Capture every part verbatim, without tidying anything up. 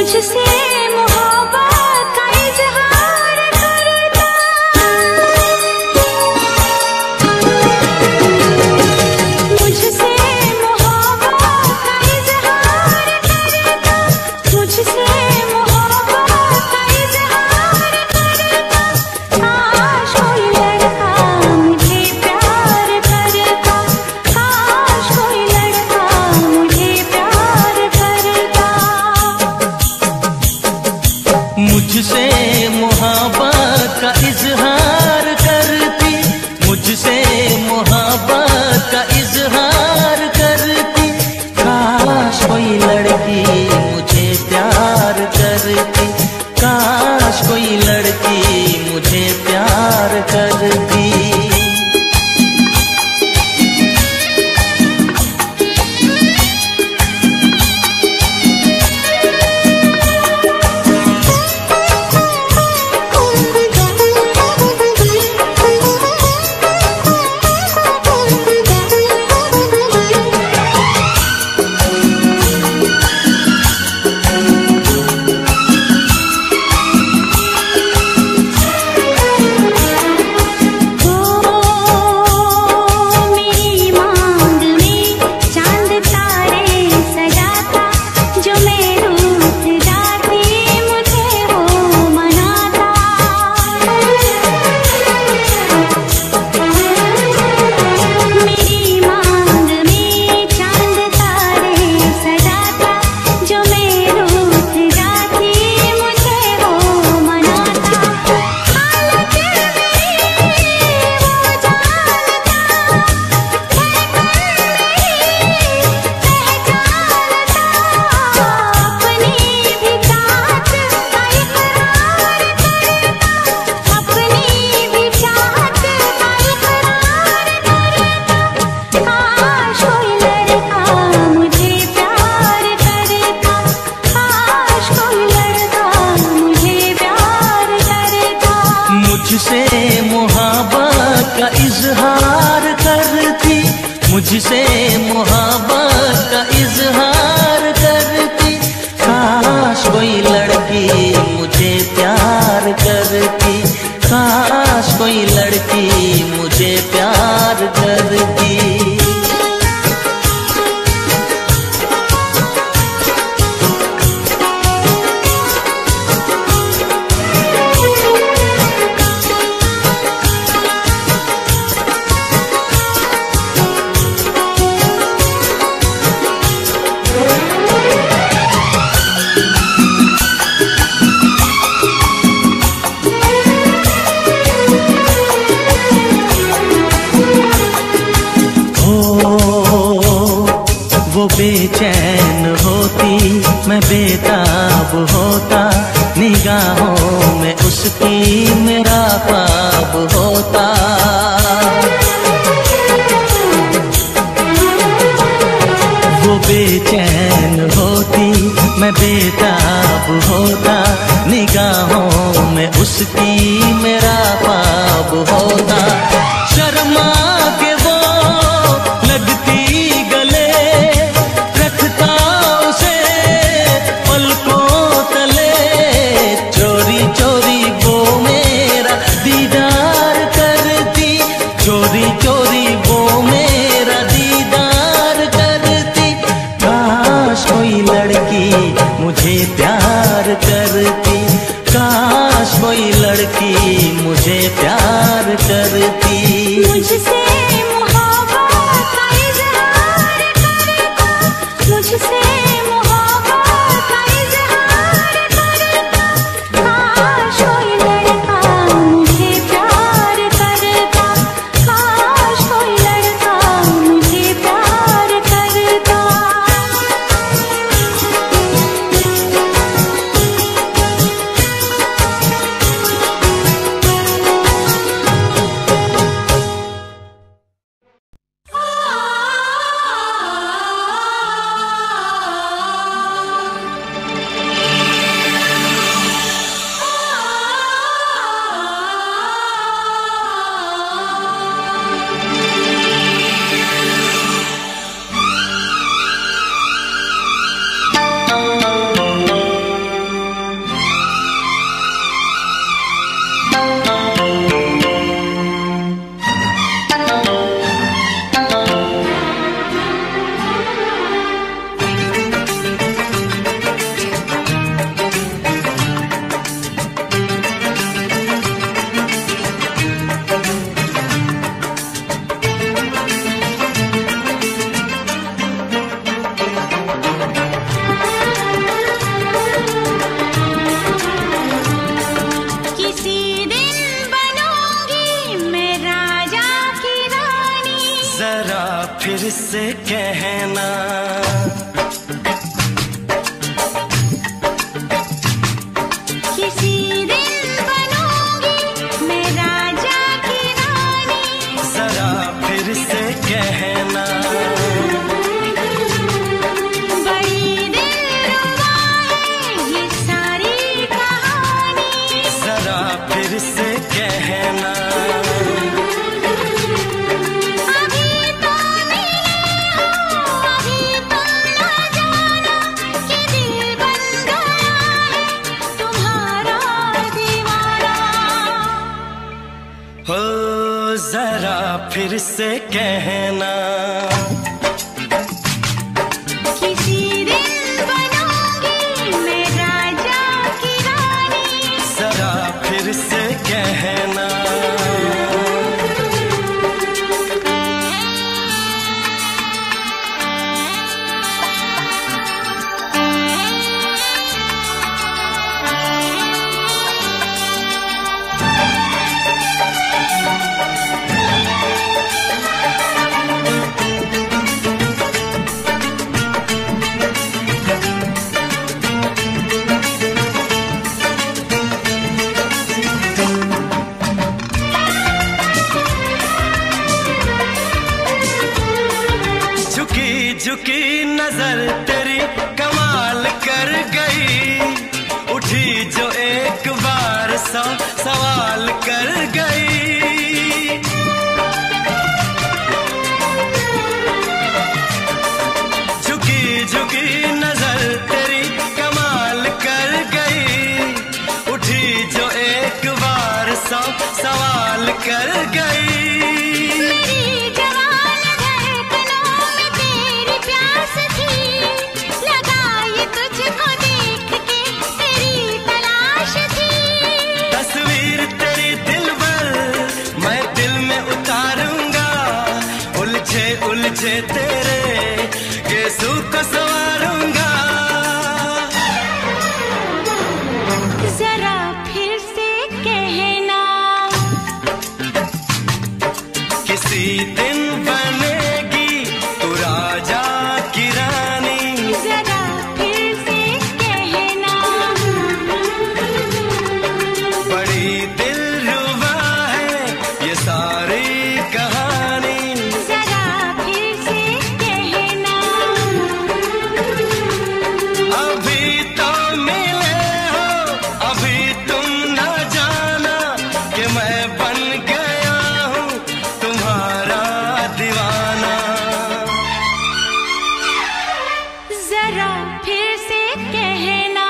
मुझसे मोहब्बत का इजहार करता, मुझसे मोहब्बत का इजहार करता, मुझसे मोहब्बत का इजहार करता। काश कोई लड़का मुझे प्यार करता, काश कोई लड़का मुझे प्यार करता। मुझसे मोहब्बत का इजहार करती, मुझसे मोहब्बत का इजहार करती। काश कोई लड़की मुझे प्यार करती, काश कोई लड़की मुझे प्यार करती। मुझसे मोहब्बत का इजहार करती, मुझसे मोहब्बत का इजहार करती। काश कोई लड़की मुझे प्यार करती, काश कोई लड़की मुझे प्यार करती। वो बेचैन होती, मैं बेताब होता, निगाहों में उसकी मेरा ख्वाब होता। वो बेचैन होती, मैं बेताब होता, निगाहों में उसकी मेरा ख्वाब होता। शर्मा के वो लगती मुझे प्यार करती, काश कोई लड़की मुझे प्यार करती। मुझसे मोहब्बत का इजहार करता, मुझसे मोहब्बत का इजहार करता। काश कोई लड़का मुझे प्यार करता, काश कोई लड़का मुझे प्यार करता। फिर से कहना। किसी दिन बनूंगी मैं राजा की रानी, जरा फिर से कहना। बड़ी दिलरुबा है ये सारी कहानी, जरा फिर से कहना। अभी तो मिले हो, अभी तो ना जाना कि दिल बन गया है तुम्हारा दीवाना। हो जरा फिर से कहना। किसी दिन बनूंगी मैं राजा की रानी, जरा फिर से कहना। झुकी झुकी नजर तेरी कमाल कर गई, उठी जो एक बार सौ सवाल कर गई। झुकी झुकी नजर तेरी कमाल कर गई, उठी जो एक बार सौ सवाल कर गई। मेरी जवान धड़कनों में तेरी प्यास थी, लगाई तुझको देख के तेरी तलाश थी। तस्वीर तेरी दिल भर मैं दिल में उतारूंगा, उलझे उलझे तेरे केसू को संवारूंगा। जरा फिर से कहना, किसी दिन बनेगी तू राजा की रानी, जरा फिर से कहना। बड़ी दिलरुबा है ये सारी कहानी, जरा फिर से कहना। अभी तो मिले हो, अभी तुम न जाना कि मैं बन गया हूँ तुम्हारा दीवाना। जरा फिर से कहना,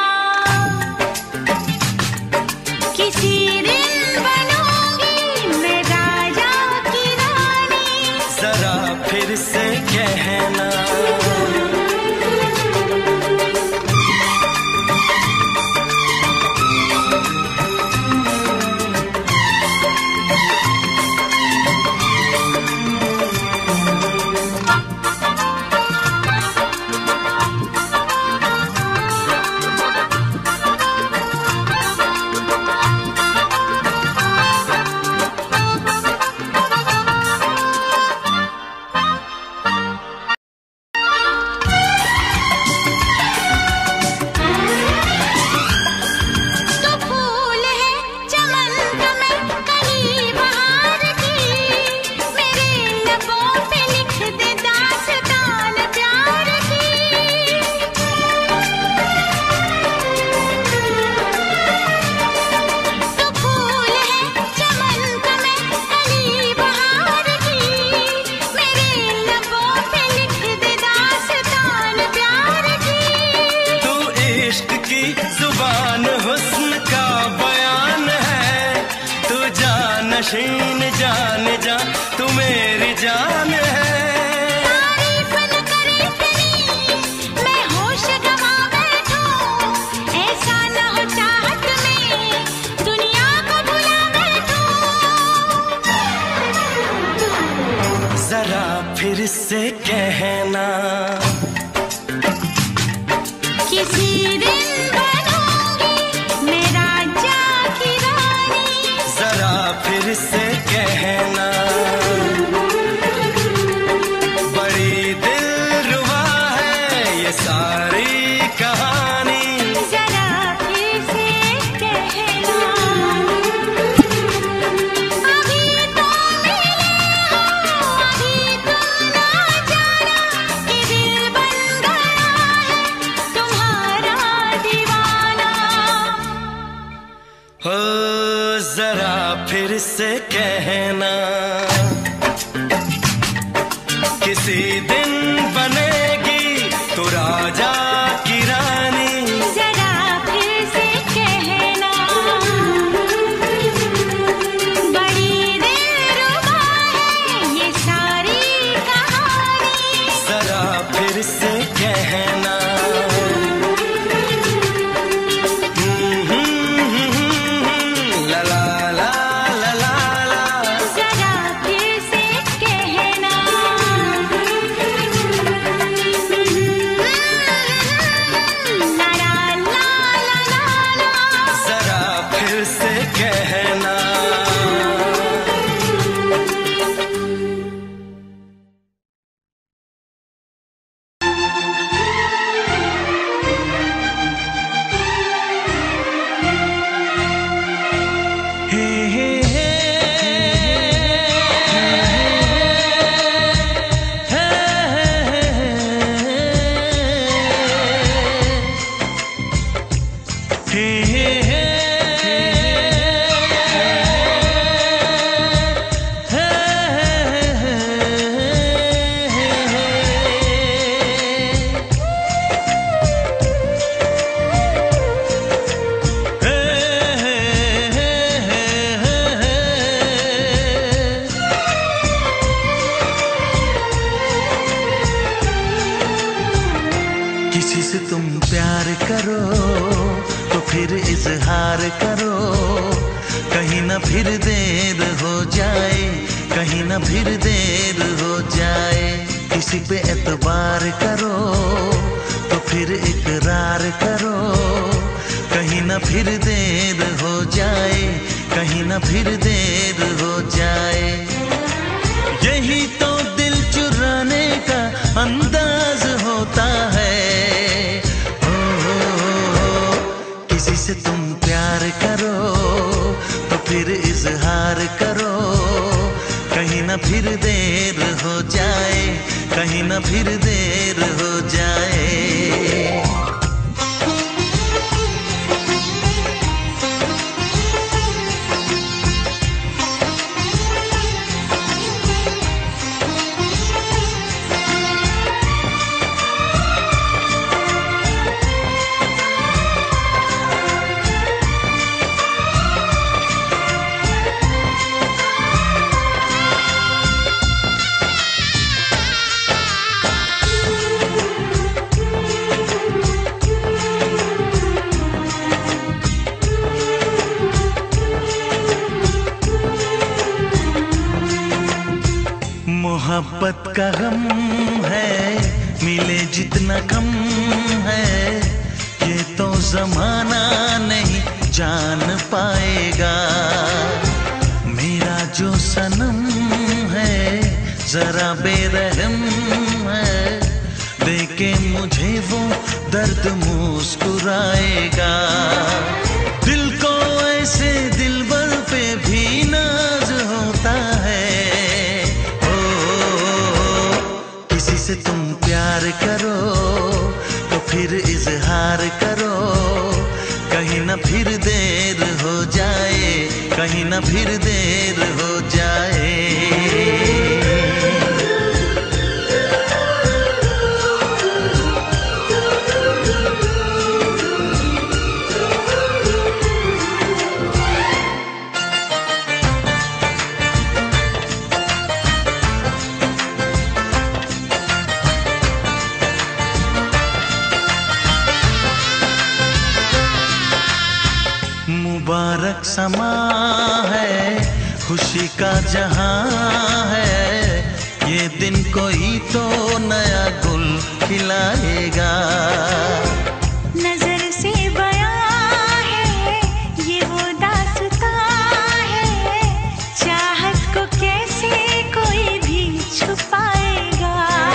किसी दिन बनूंगी मैं राजा की रानी, जरा फिर से कहना। तो फूल है चमन का मैं कली बहार की, मेरे लबों पे लिख दे दास्तान प्यार की। तो फूल है चमन का मैं कली बहार की, मेरे लबों पे लिख दे दास्तान प्यार की। तू इश्क की जुबान हुस्न का बयान है, तू जानशीन जान जा तू मेरी जान है। तारीफ न करे इतनी मैं होश गवा बैठूं, ऐसा न हो चाहत में दुनिया को भुला बैठूं। जरा फिर से कहना, किसी दिन बनूंगी मैं राजा की रानी, जरा फिर से कहना। बड़ी जरा फिर से कहना, किसी दिन बनेगी तू राजा की रानी। जरा फिर से कहना, बड़ी दिलरुबा है ये सारी कहानी। जरा फिर से कहना, किसी से तुम प्यार करो तो फिर इजहार करो, कहीं ना फिर देर हो जाए, कहीं ना फिर देर हो जाए। किसी पे एतबार करो तो फिर इकरार करो, कहीं ना फिर देर हो जाए, कहीं ना फिर देर हो जाए। यही तो दिल चुराने का अंदाज होता है। किसी से तुम प्यार करो तो फिर इजहार करो, कहीं ना फिर देर हो जाए, कहीं ना फिर देर हो जाए। मोहब्बत का गम है मिले जितना कम है, ये तो जमाना नहीं जान पाएगा। मेरा जो सनम है जरा बेरहम है, देखे मुझे वो दर्द मुस्कुराएगा। दिल को ऐसे दिलबर पे भी नाज होता है। से तुम प्यार करो तो फिर इजहार करो, कहीं ना फिर देर हो जाए, कहीं ना फिर देर हो जाए। मुबारक समा है, खुशी का जहां है, ये दिन कोई तो नया गुल खिलाएगा। नजर से बयां है ये वो दास्तां है, चाहत को कैसे कोई भी छुपाएगा।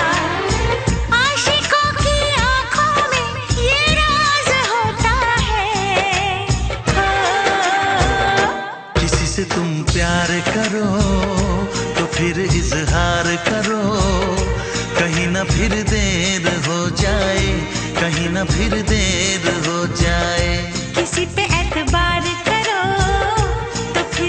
आशिकों की आंखों में ये राज होता है। किसी से तुम प्यार करो तो फिर इजहार करो, कहीं ना फिर देर हो जाए, कहीं ना फिर देर हो जाए। किसी पे एतबार करो तो फिर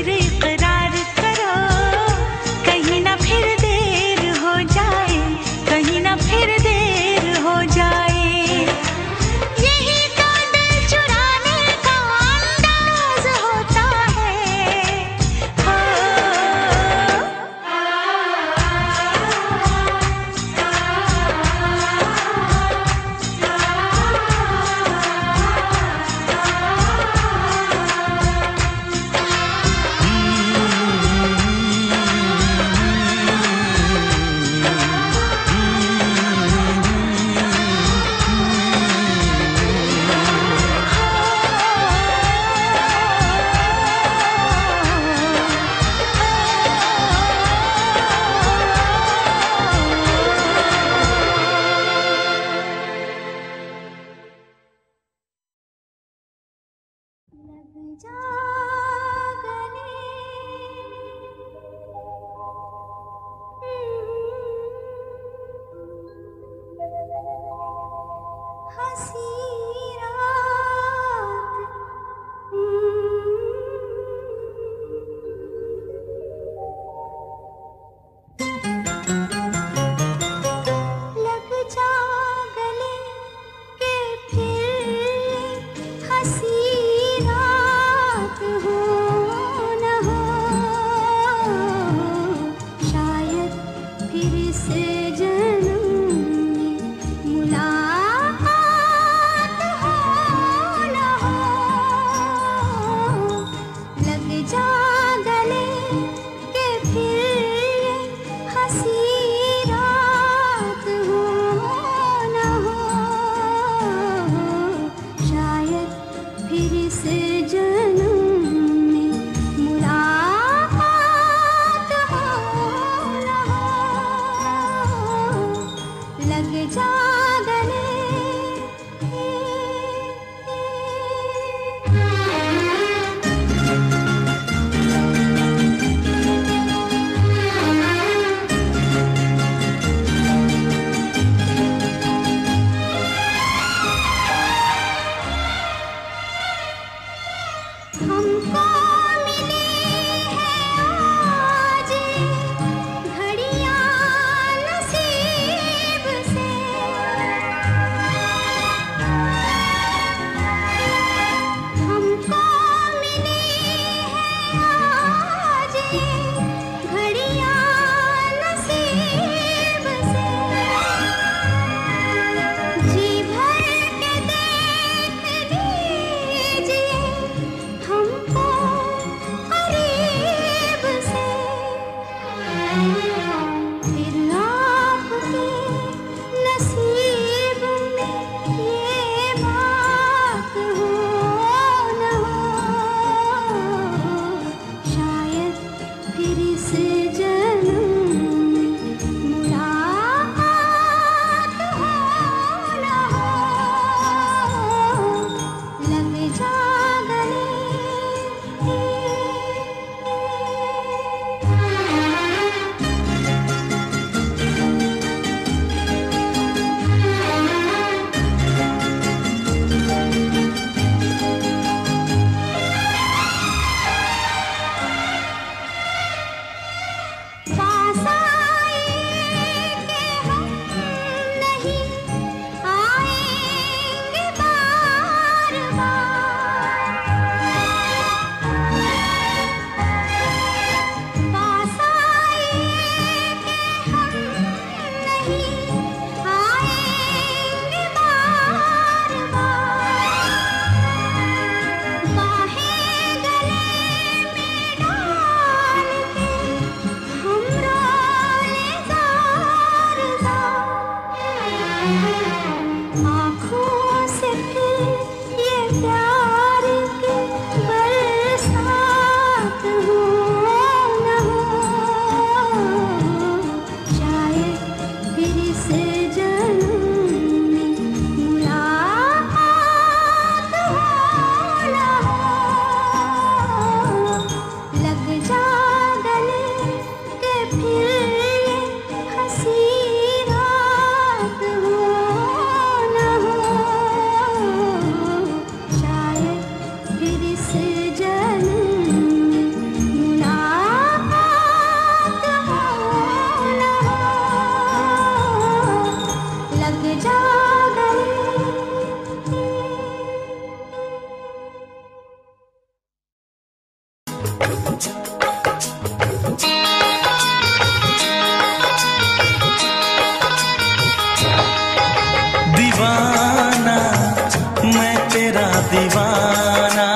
दीवाना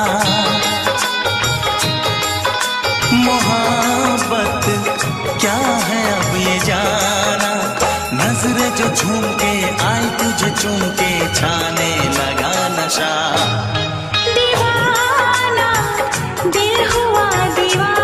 मोहब्बत क्या है अब ये जाना, नजरें जो झूम के आई तुझे चूम के छाने लगा नशा। दीवाना दिल हुआ दीवाना।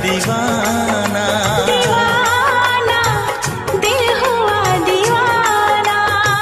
दीवाना, दीवाना दिल हुआ दीवाना।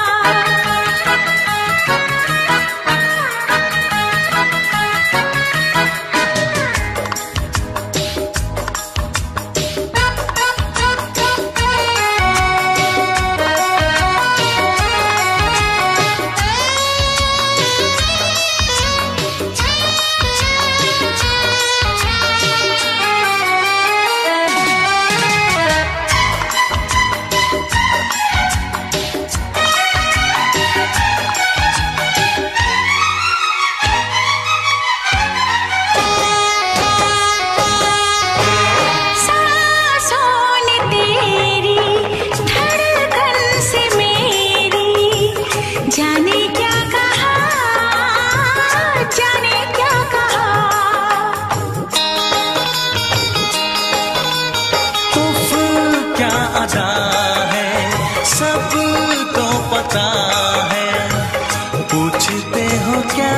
जाने क्या कहा, जाने क्या कहा। उफ क्या अदा है, सबको पता है। पूछते हो क्या,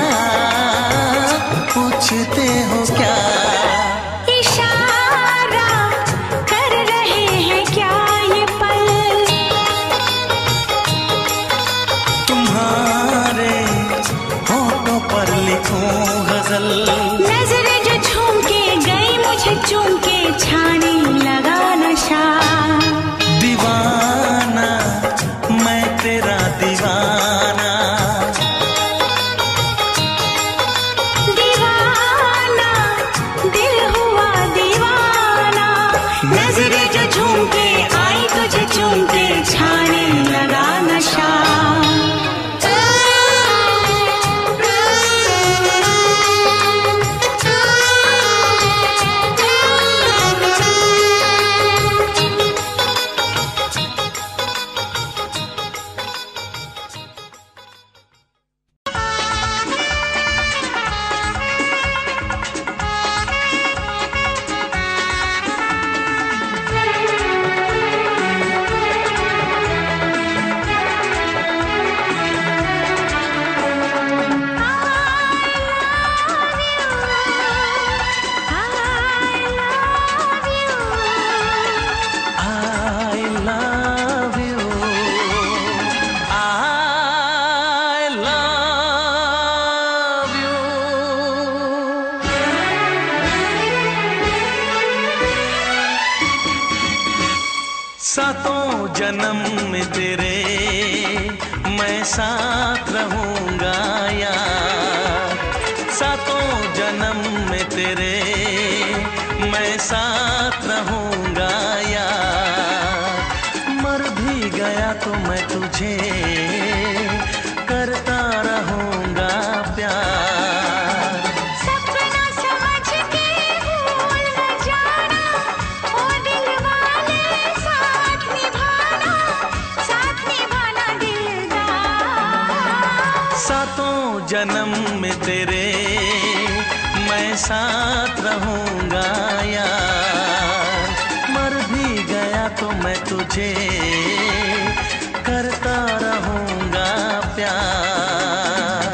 पूछते हो क्या। इशारा कर रहे हैं क्या ये पल, तुम्हारे होठों पर लिखूं गजल। नजरें जो झूम के गई मुझे चूम के छाने लगा नशा। दीवाना मैं तेरा दीवाना, दीवाना दिल हुआ दीवाना। नजरें जो झूम के आई तुझे चूम के छाने लगा नशा। सातों जन्म में तेरे मैं साथ रहूंगा यार। सातों जन्म में तेरे मैं साथ रहूंगा यार। मर भी गया तो मैं तुझे करता रहूंगा प्यार। सपना समझ के भूल न जाना, ओ दिल वाले साथ निभाना, साथ निभाना दिलदार। सातों जन्म में तेरे मैं साथ रहूंगा यार। मर भी गया तो मैं तुझे करता रहूंगा प्यार।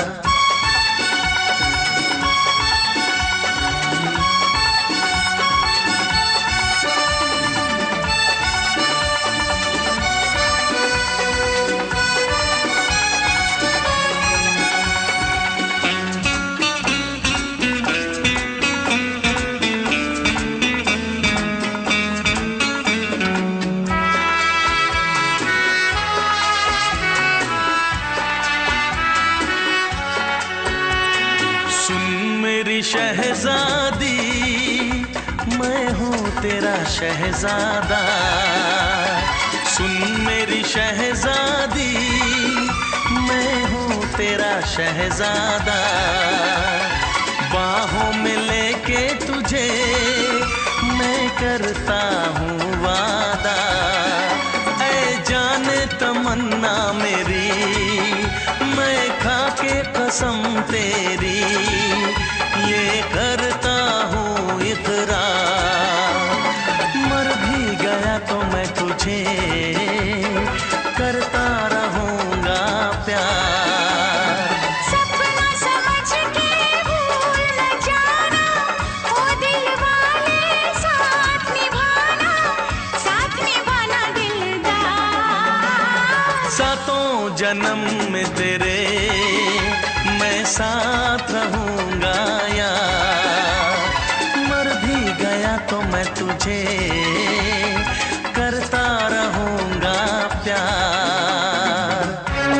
शहजादी मैं हूँ तेरा शहजादा। सुन मेरी शहजादी मैं हूँ तेरा शहजादा। बाहों में लेके तुझे मैं करता हूँ वादा। ऐ जाने तमन्ना मेरी मैं खा के कसम तेरी ये करता हूँ इकरार। मर भी गया तो मैं तुझे करता रहूँगा प्यार। सपना समझ के भूल न जाना, ओ दिल वाले साथ जन्म में तेरे मैं साथ रहूंगा यार। मर भी गया तो मैं तुझे करता रहूंगा प्यार।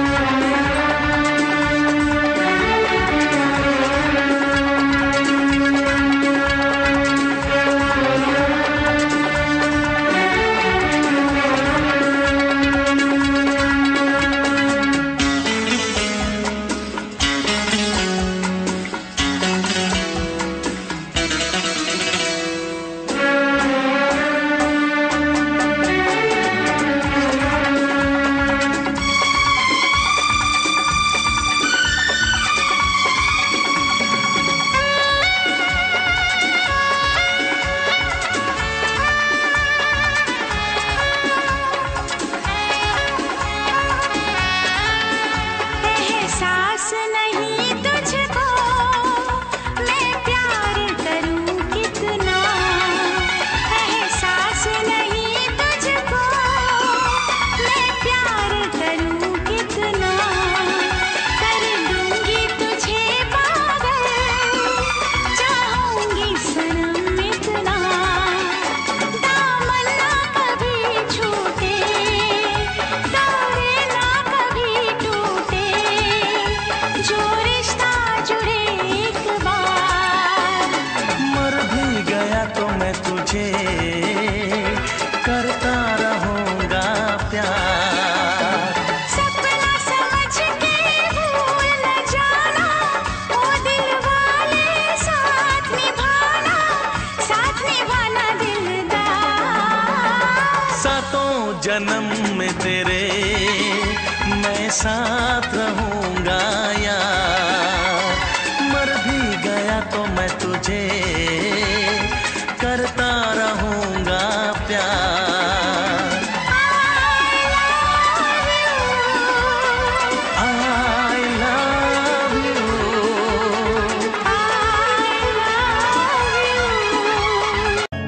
करता रहूंगा प्यार। सपना समझ के भूल न जाना, ओ दिल वाले साथ निभाना, साथ निभाना दिलदार। सातों जन्म में तेरे मैं साथ रहूंगा यार। मर भी गया तो मैं तुझे करता रहूंगा प्यार। I love you, I love you।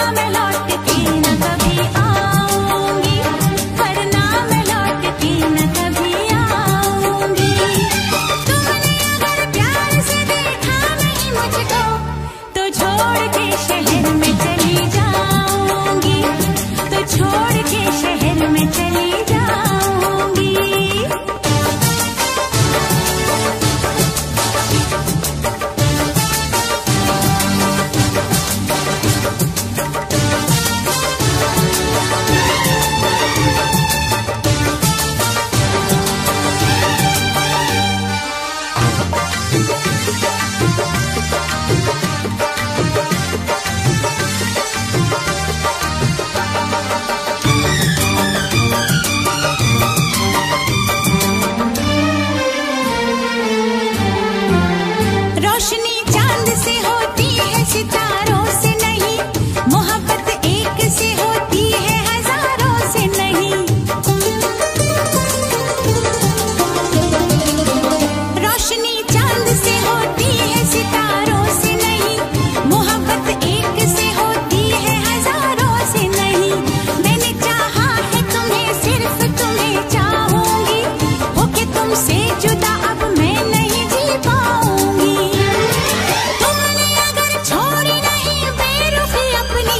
मैं लौट के न कभी आऊंगी, वरना मैं लौट के न कभी आऊंगी। तुमने अगर प्यार से देखा नहीं मुझको, तो छोड़ के शहर में चली जाऊंगी, तो छोड़ के शहर में चली जाऊंगी। रोशनी चांद से होती है सितारों से नहीं, मोहब्बत एक से होती है हजारों से नहीं। रोशनी चांद से होती है सितारों से नहीं, मोहब्बत एक से होती है हजारों से नहीं। मैंने चाहा है तुम्हें, सिर्फ तुम्हें चाहूंगी, होके तुमसे जुदा अब मैं नहीं जी पाऊंगी। तुमने अगर छोड़ी नहीं बेरुखी अपनी,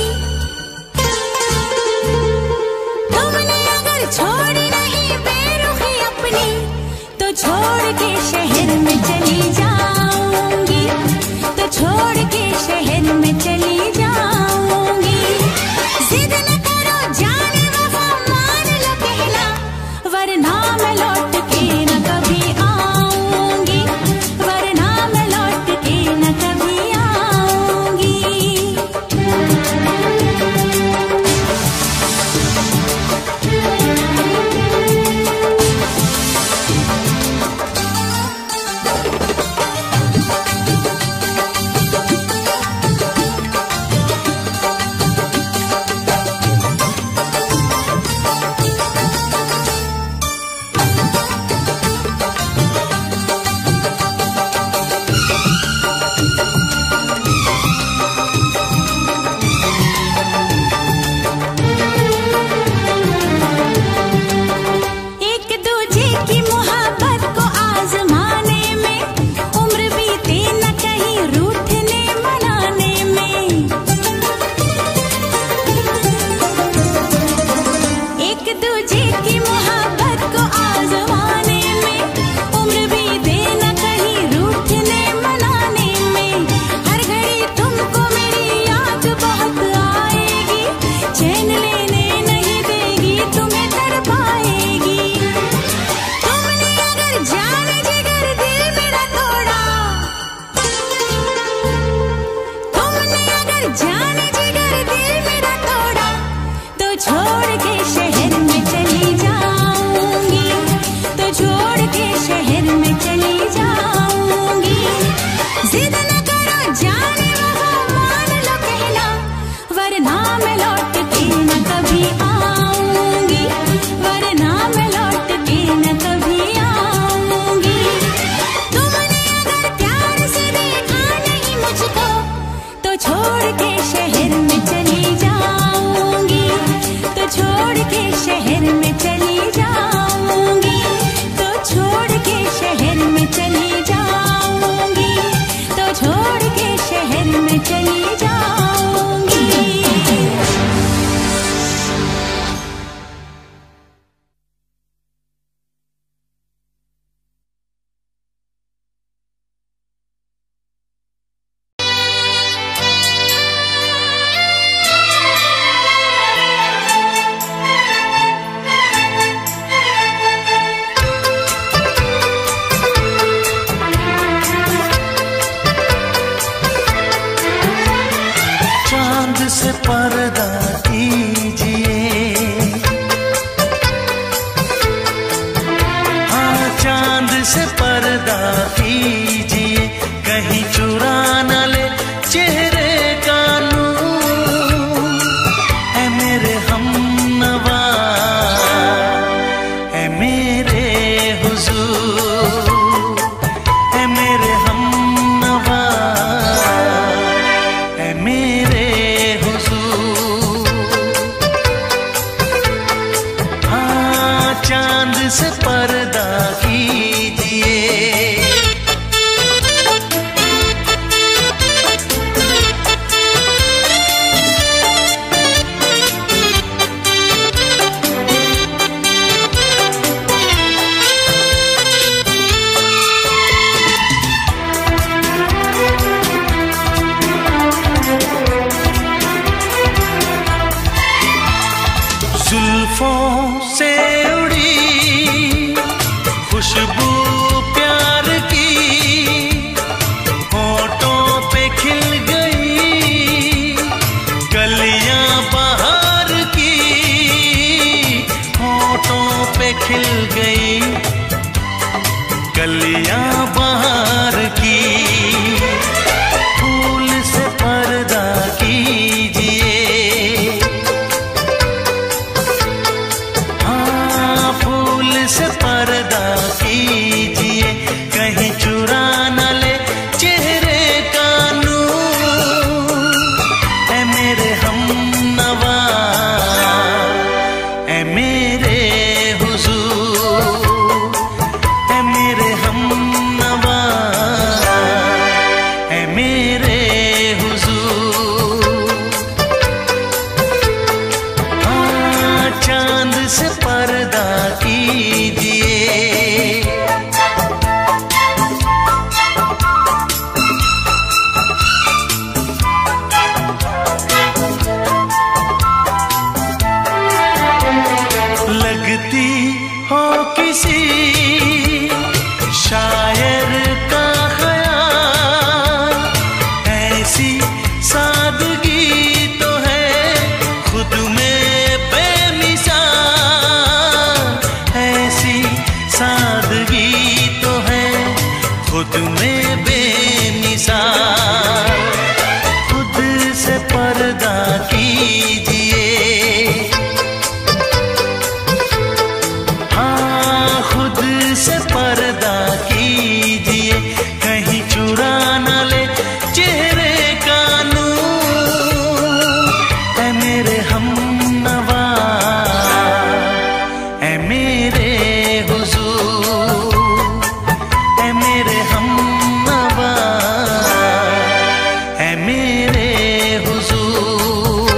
तुमने अगर छोड़ी नहीं बेरुखी अपनी, तो छोड़ के शहर में चली जाऊंगी, तो छोड़ के शहर में चली जाऊंगी। जिद न करो जाने वफा, मान लो कहना, वरना मैं लौट के न कभी आऊंगी, वरना मैं लौट के न कभी आऊंगी। एक दूजे की मोहब्बत को आजमाने में, उम्र बीते न कहीं रूठने मनाने में। एक दूजे की मोहब्बत को आजमाने में, उम्र बीते न कहीं रूठने मनाने में। हर घड़ी तुमको मेरी याद बहुत आएगी, चैन लेने नहीं देगी, तुम्हें तड़पाएगी। तुमने अगर जान जिगर दिल मेरा तोड़ा, तुमने अगर जान जिगर दिल मेरा तोड़ा, तो छोड़ के शहर में चली जाऊंगी, तो छोड़ के शहर में चली जाऊंगी। जिद न करो जाने वफा, मान लो कहना, वरना मैं लौट के न कभी आऊंगी, वरना मैं लौट के न कभी आऊंगी। तुमने अगर प्यार से देखा नहीं मुझको, तो छोड़ के शहर में चली जाऊंगी, तो छोड़ के शहर में चली जाऊंगी, तो छोड़ के शहर में चली जाऊंगी, तो छोड़ के शहर में चली जाऊंगी। चांद से पर्दा कीजिए, हाँ चांद से पर्दा कीजिए, कहीं चुरा न ले चेहरे का नूर। ऐ मेरे हमनवा, ऐ मेरे हुजूर, ऐ मेरे हमनवा, ऐ मेरे हुजूर। कीजिए। हाँ, खुद से पर्दा कीजिए, कहीं चुरा न ले चेहरे का नूर। ऐ मेरे हमनवा, ऐ मेरे हुजूर, ऐ मेरे हमनवा, ऐ मेरे हुजूर।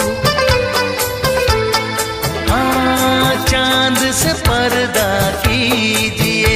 हाँ, चांद से पर्दा कीजिए।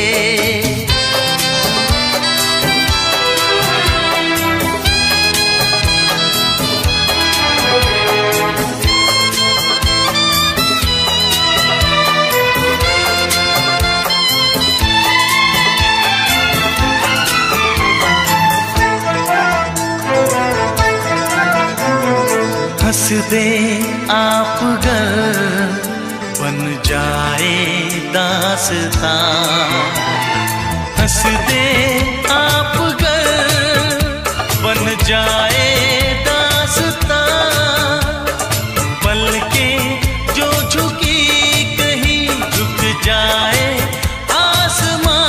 हंस दे आप गर बन जाए दास्तां। हंस दे आप गर बन जाए दास्तां। पलकें जो झुकी कहीं झुक जाए आसमां।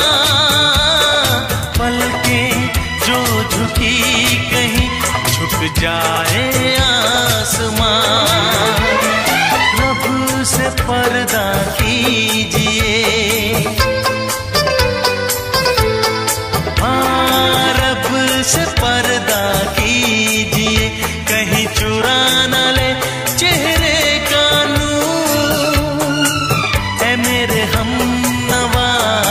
पलकें जो झुकी कहीं झुक जाए आसमां। रब से पर्दा कीजिए। हाँ, रब से पर्दा कीजिए, कहीं चुरा न ले चेहरे का नूर। ऐ मेरे हमनवा,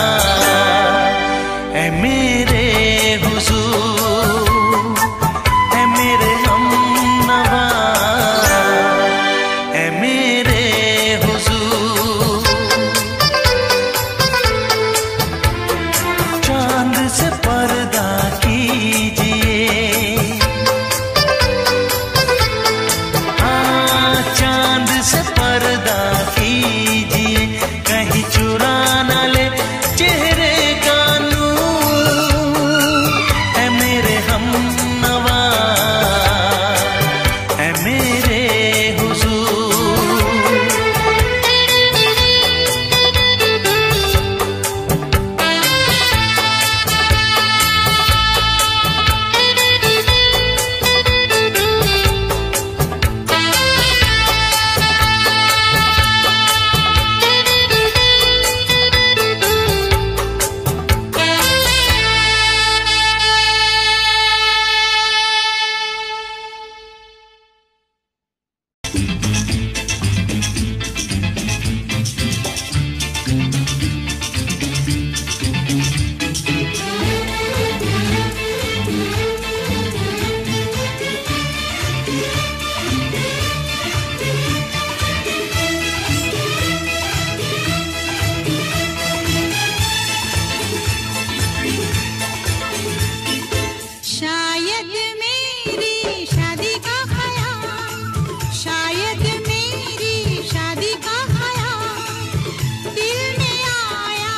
ऐ मेरे हुजूर, ऐ मेरे हमनवा, ऐ मेरे हुजूर। चांद से पर्दा कीजिए। हाँ, चांद से पर्दा कीजिए, कहीं चुरा न ले चेहरे का नूर। ऐ मेरे हमनवा, ऐ मेरे हुजूर। शायद मेरी शादी का ख्याल, शायद मेरी शादी का ख्याल दिल में आया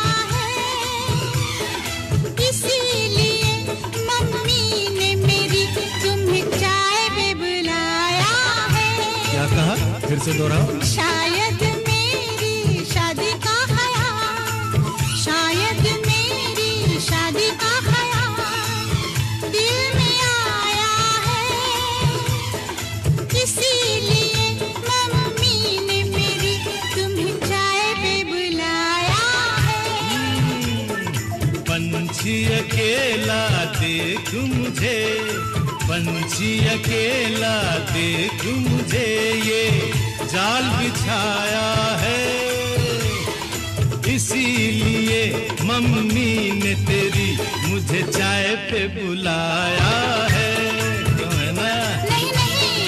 है। इसीलिए मम्मी ने मेरी तुम्हें चाय पे बुलाया है। क्या कहा? फिर से दोहराओ। शायद मेरी शादी का ख्याल, शायद मेरी शादी का ख्याल दिल में आया है। इसीलिए मम्मी ने मेरी तुम्हें चाय पे बुलाया है। पंछी अकेला देख मुझे, पंछी अकेला देख मुझे, ये जाल बिछाया है। इसीलिए मम्मी ने तेरी मुझे चाय पे बुलाया है। क्यों है ना? नहीं नहीं,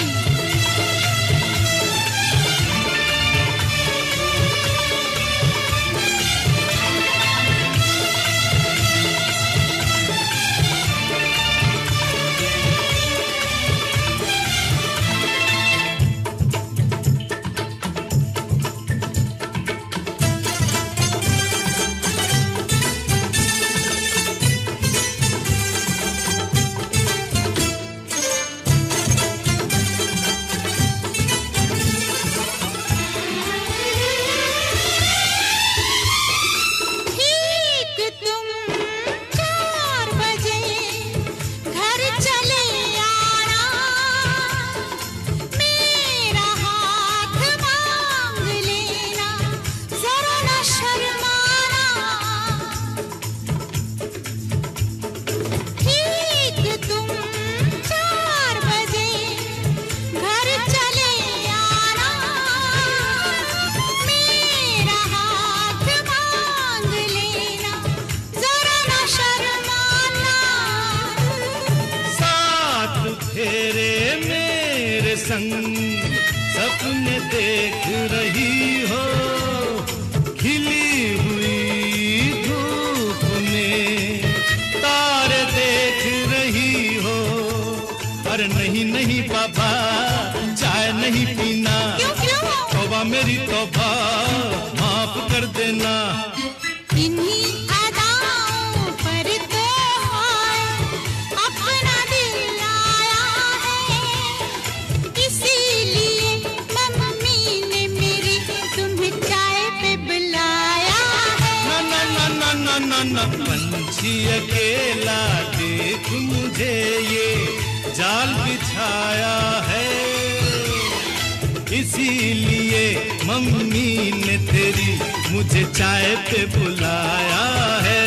संग सपने देख रही हो, खिली हुई धूप में तारे देख रही हो। अरे नहीं नहीं बाबा, चाय नहीं पीना। क्यों क्यों? तौबा मेरी तौबा, माफ कर देना। इन्हीं अदाओं पर तो हाय अपना दिल आया है, इसीलिए मम्मी ने मेरी तुम्हें चाय पे बुलाया है। ना ना ना ना ना ना ना पंछी अकेला देख मुझे ये जाल बिछाया है, इसीलिए मम्मी ने तेरी मुझे चाय पे बुलाया है।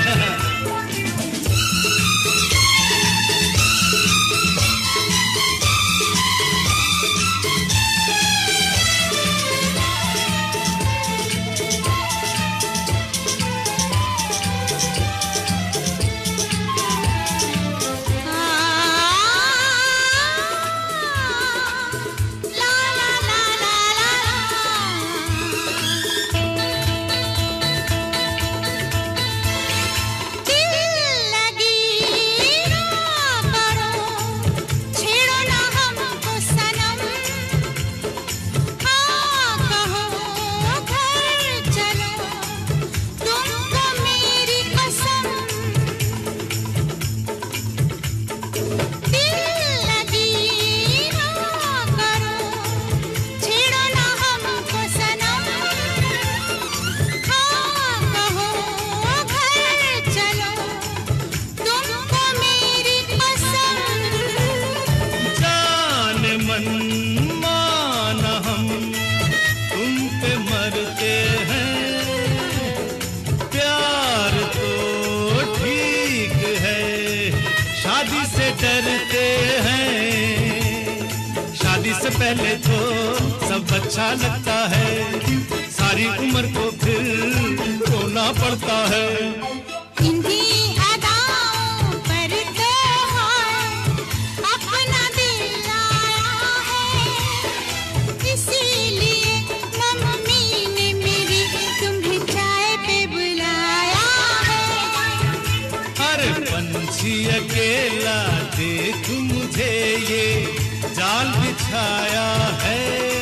पहले तो सब अच्छा लगता है, सारी उम्र को फिर रोना पड़ता है। इन्हीं अदाओं पर तो हाय अपना दिल आया है, इसीलिए मम्मी ने मेरी तुम्हें चाय पे बुलाया है। अरे पंछी अकेला देख मुझे ये जाल बिछाया है,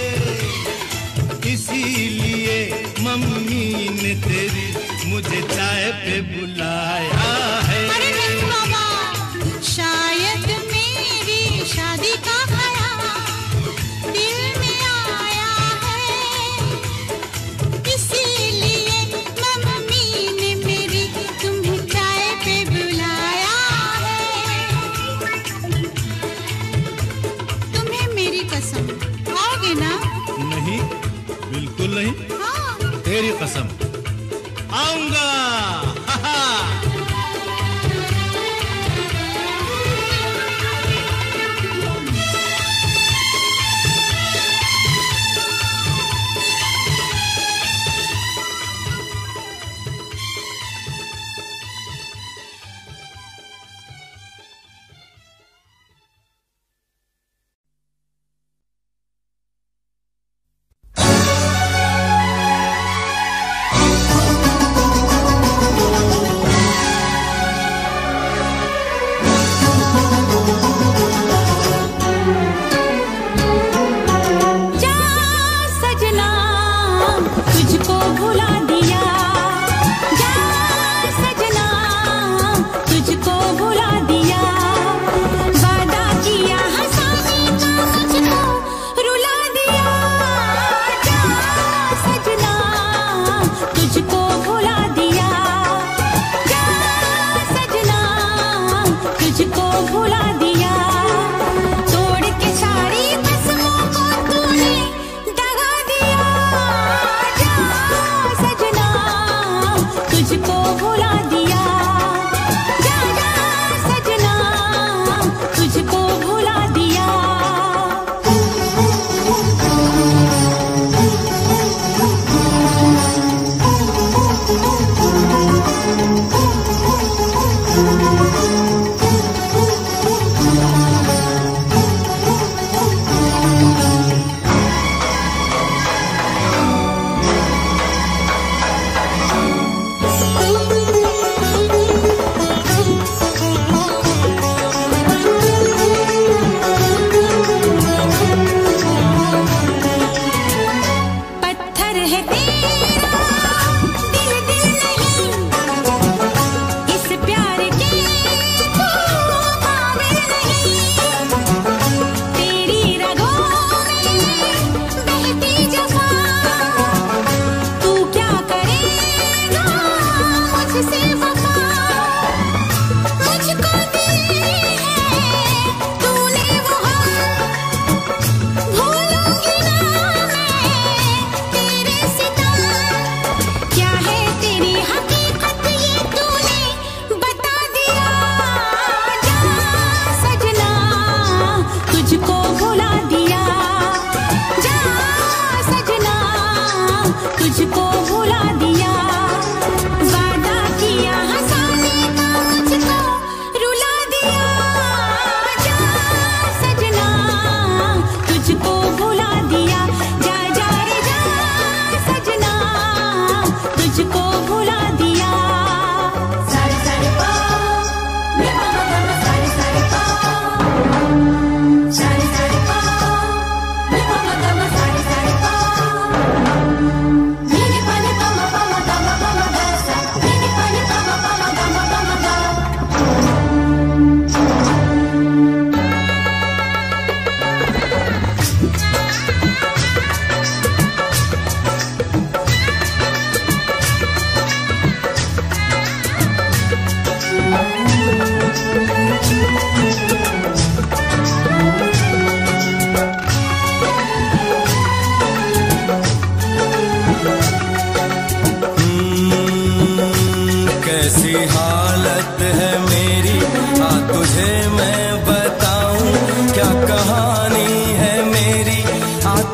इसीलिए मम्मी ने तेरी मुझे चाय पे बुलाया है। अरे नहीं बाबा, शायद मेरी शादी का ख्याल दिल में आया है, इसीलिए मम्मी ने मेरी तुम्हें चाय पे बुलाया है। तुम्हें मेरी कसम आओगे ना? नहीं, बिल्कुल नहीं। हाँ। तेरी कसम आऊंगा। हा हा।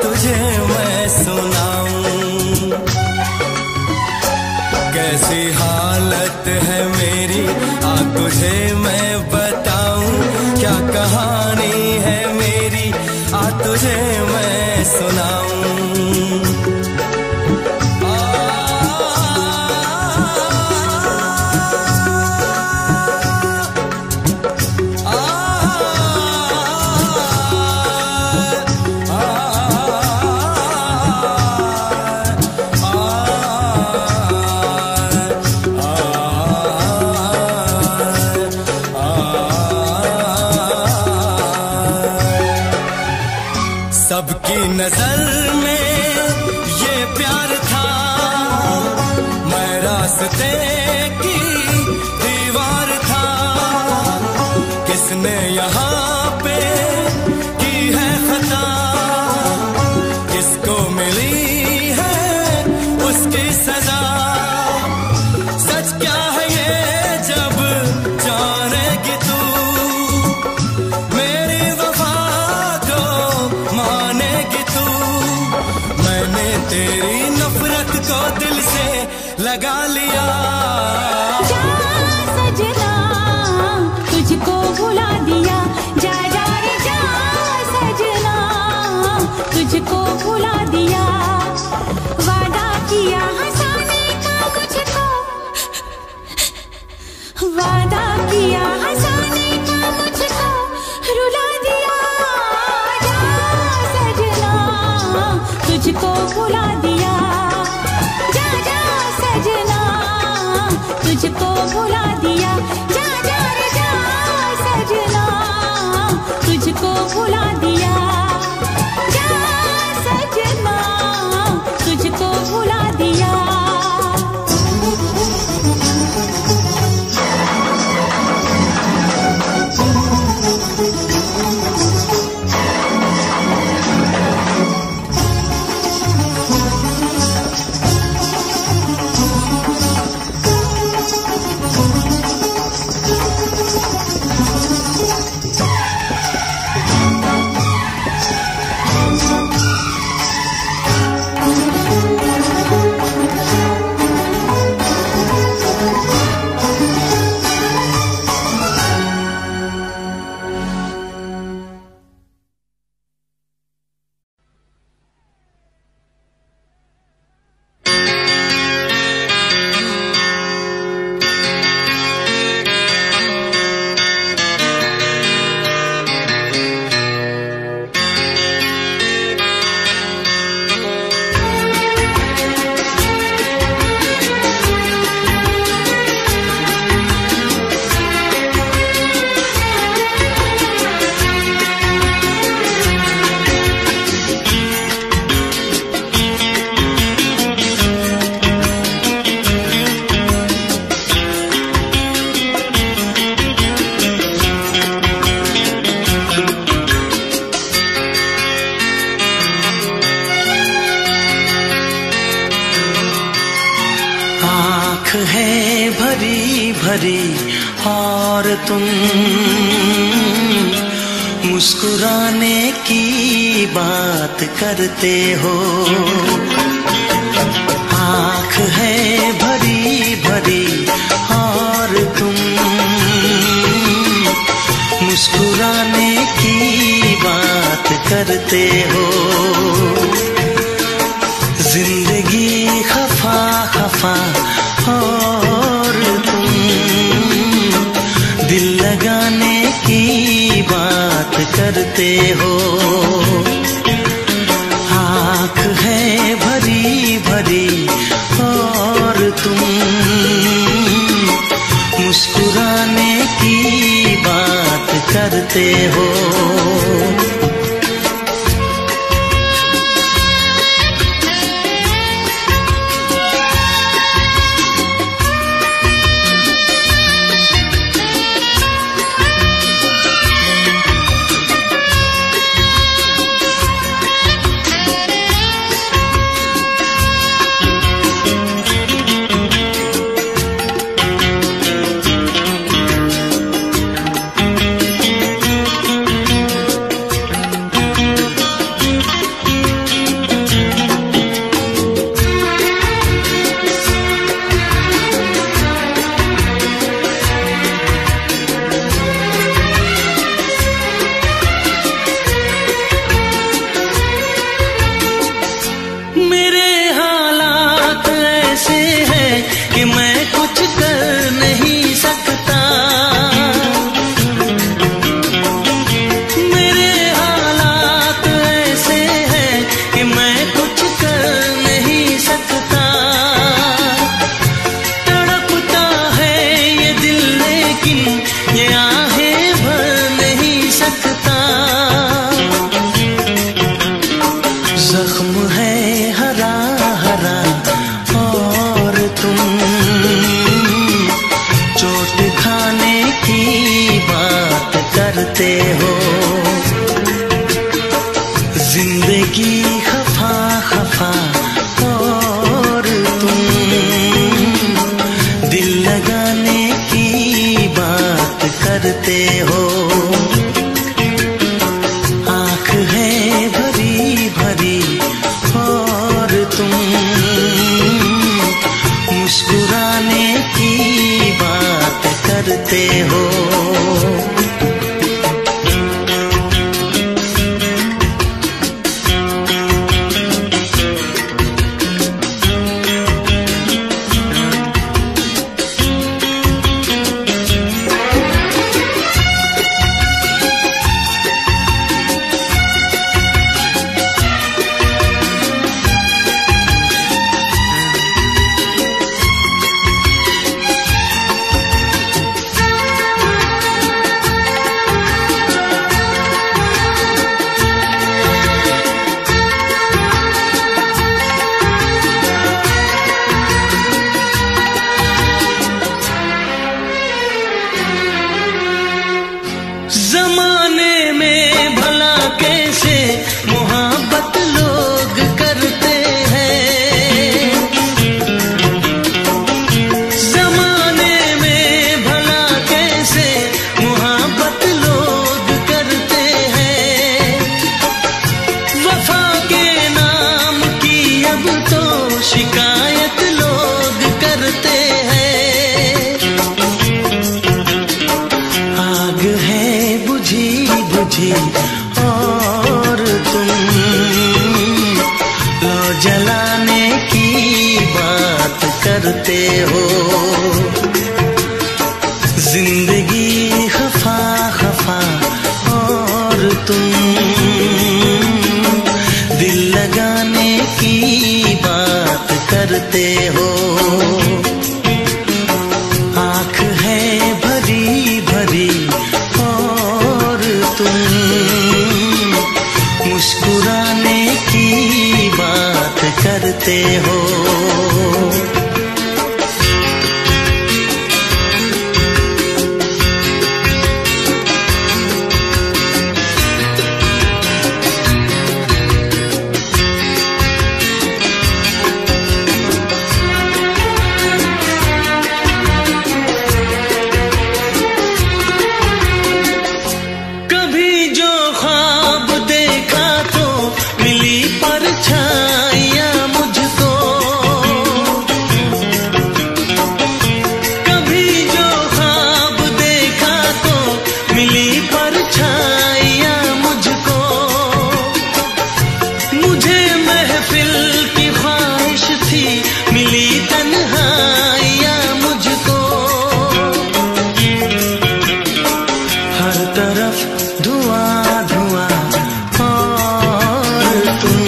तुझे मैं सुनाऊं। कैसी हालत है मेरी आ तुझे मैं बताऊं, क्या कहानी है मेरी आ तुझे मैं सुनाऊं। सबकी नजर में ये प्यार था, मैं रास्ते की दीवार था। किसने यहाँ पे की है खता, किसको मिली है उसकी सजा। सच क्या है ये जब जानेगी तू, मेरी वफा को मानेगी तू। मैंने तेरी नफरत को दिल से लगा लिया। जा सजना तुझको भुला दिया, जा जा रे जा सजना तुझको भुला दिया। वादा किया हंसाने का मुझको, वादा किया हंसाने का मुझको रुला दिया। जा सजना तुझको भुला दिया, जा जा सजना तुझको भुला दिया। जा जा रे जा सजना तुझको भुला दिया, जा सजना तुझको भुला दिया। आँख है भरी भरी और तुम मुस्कुराने की बात करते हो। आँख है भरी भरी और तुम मुस्कुराने की बात करते हो। जिंदगी खफा खफा और तुम दिल लगाने की बात करते हो। आँख है भरी भरी और तुम मुस्कुराने की बात करते हो। करते हो। जिंदगी खफा खफा और तुम दिल लगाने की बात करते हो। आँख है भरी भरी और तुम मुस्कुराने की बात करते हो। जमाने में भला कैसे मोहब्बत लोग करते हैं। जमाने में भला कैसे मोहब्बत लोग करते हैं। वफा के नाम की अब तो शिकायत लोग करते हैं। आग है बुझी बुझी और तुम लो जलाने की बात करते हो। जिंदगी खफा खफा और तुम दिल लगाने की बात करते हो। आँख है भरी भरी और तुम मुस्कुराने की बात करते हो। कभी जो ख्वाब देखा तो मिली परछाइयाँ मुझको। कभी जो ख्वाब देखा तो मिली परछाइयाँ मुझको। मुझे महफिल की ख्वाहिश थी मिली तन्हाइयाँ मुझको। हर तरफ धुआं धुआं और तुम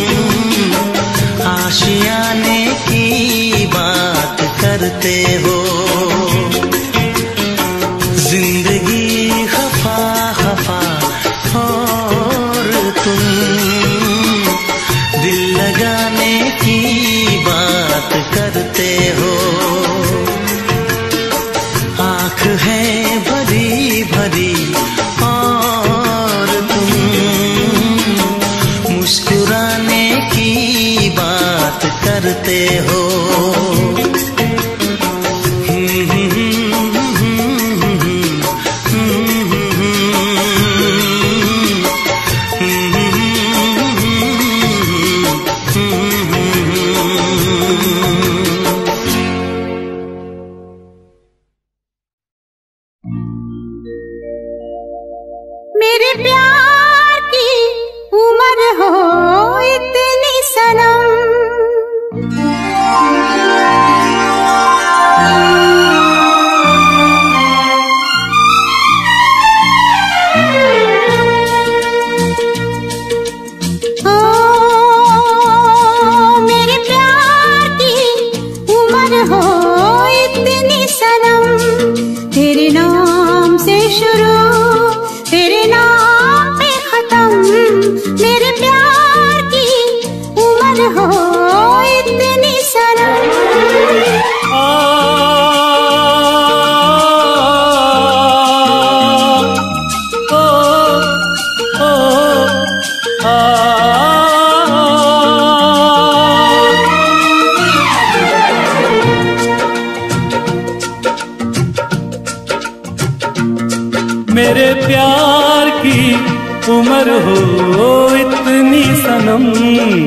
आशियाने की बात करते हो। जिंदगी खफा खफा और तुम दिल लगाने की बात करते हो। आँख है भरी भरी और तुम मुस्कुराने की बात करते हो। मेरे प्यार की उम्र हो इतनी सनम,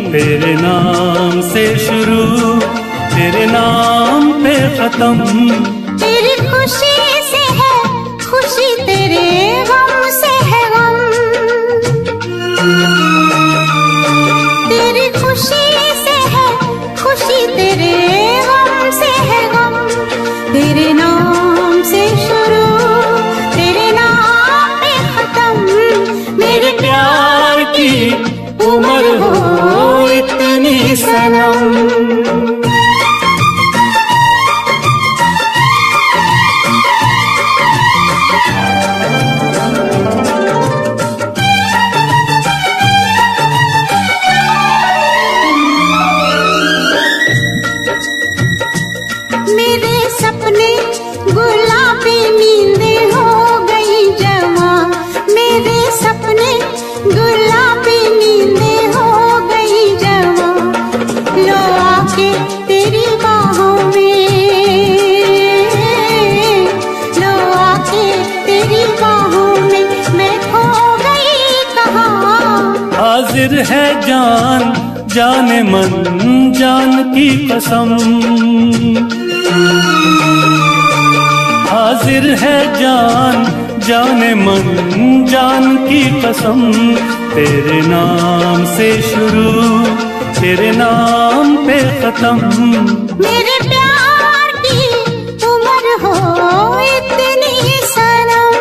तेरे नाम से शुरू, तेरे नाम पे खत्म। तेरी खुशी से है खुशी, तेरे गम से है गम। तेरी खुशी से है खुशी, तेरे गम से है गम। तेरे नाम से शुरू, तेरे नाम पे खत्म। मेरे प्यार की उम्र हो इतनी सनम। हाजिर है जान जाने मन जान की कसम। हाजिर है जान जाने मन जान की कसम। तेरे नाम से शुरू, तेरे नाम पे खत्म। मेरे प्यार की उम्र हो इतनी सनम।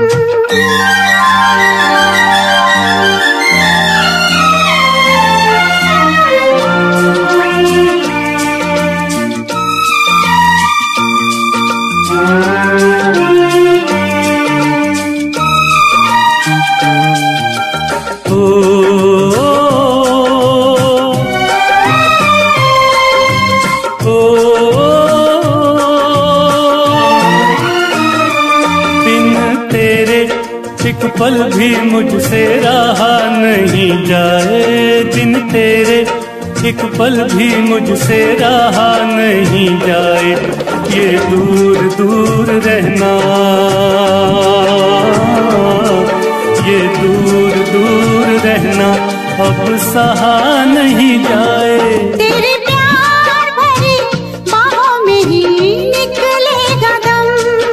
एक पल भी मुझसे रहा नहीं जाए, दिन तेरे एक पल भी मुझसे रहा नहीं जाए। ये दूर दूर रहना, ये दूर दूर रहना अब सहा नहीं जाए। तेरे प्यार भरी बाहों में ही निकलेगा दम।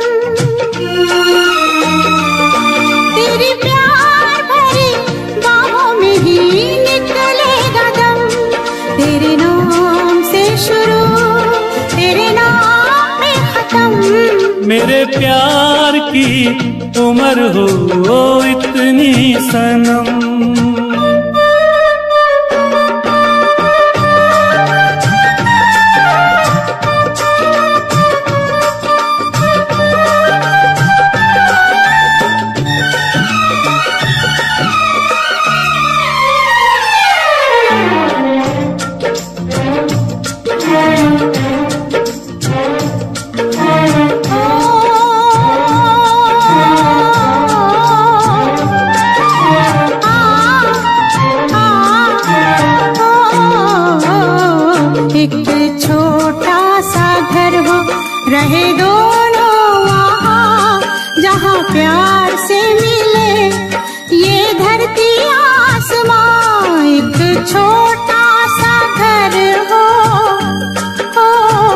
तेरे प्यार भरी बाहों में ही निकलेगा दम। तेरे नाम से शुरू, तेरे नाम पे खत्म। मेरे प्यार की उम्र हो इतनी सनम। रहे दोनों वहाँ जहाँ प्यार से मिले ये धरती आसमां। एक छोटा सा घर हो, हो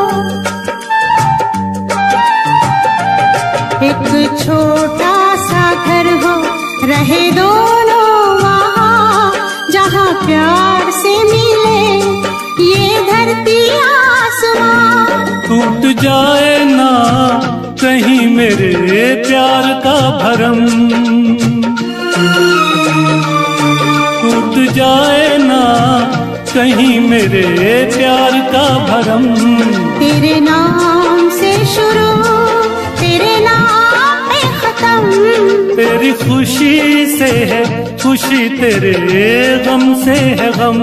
एक छोटा सा घर हो, रहे दोनों वहाँ जहाँ प्यार से मिले ये धरती आसमां। टूट जाए ना कहीं मेरे प्यार का भरम, टूट जाए ना कहीं मेरे प्यार का भरम। तेरे नाम से शुरू, तेरे नाम पे खत्म। तेरी खुशी से है खुशी, तेरे गम से है गम।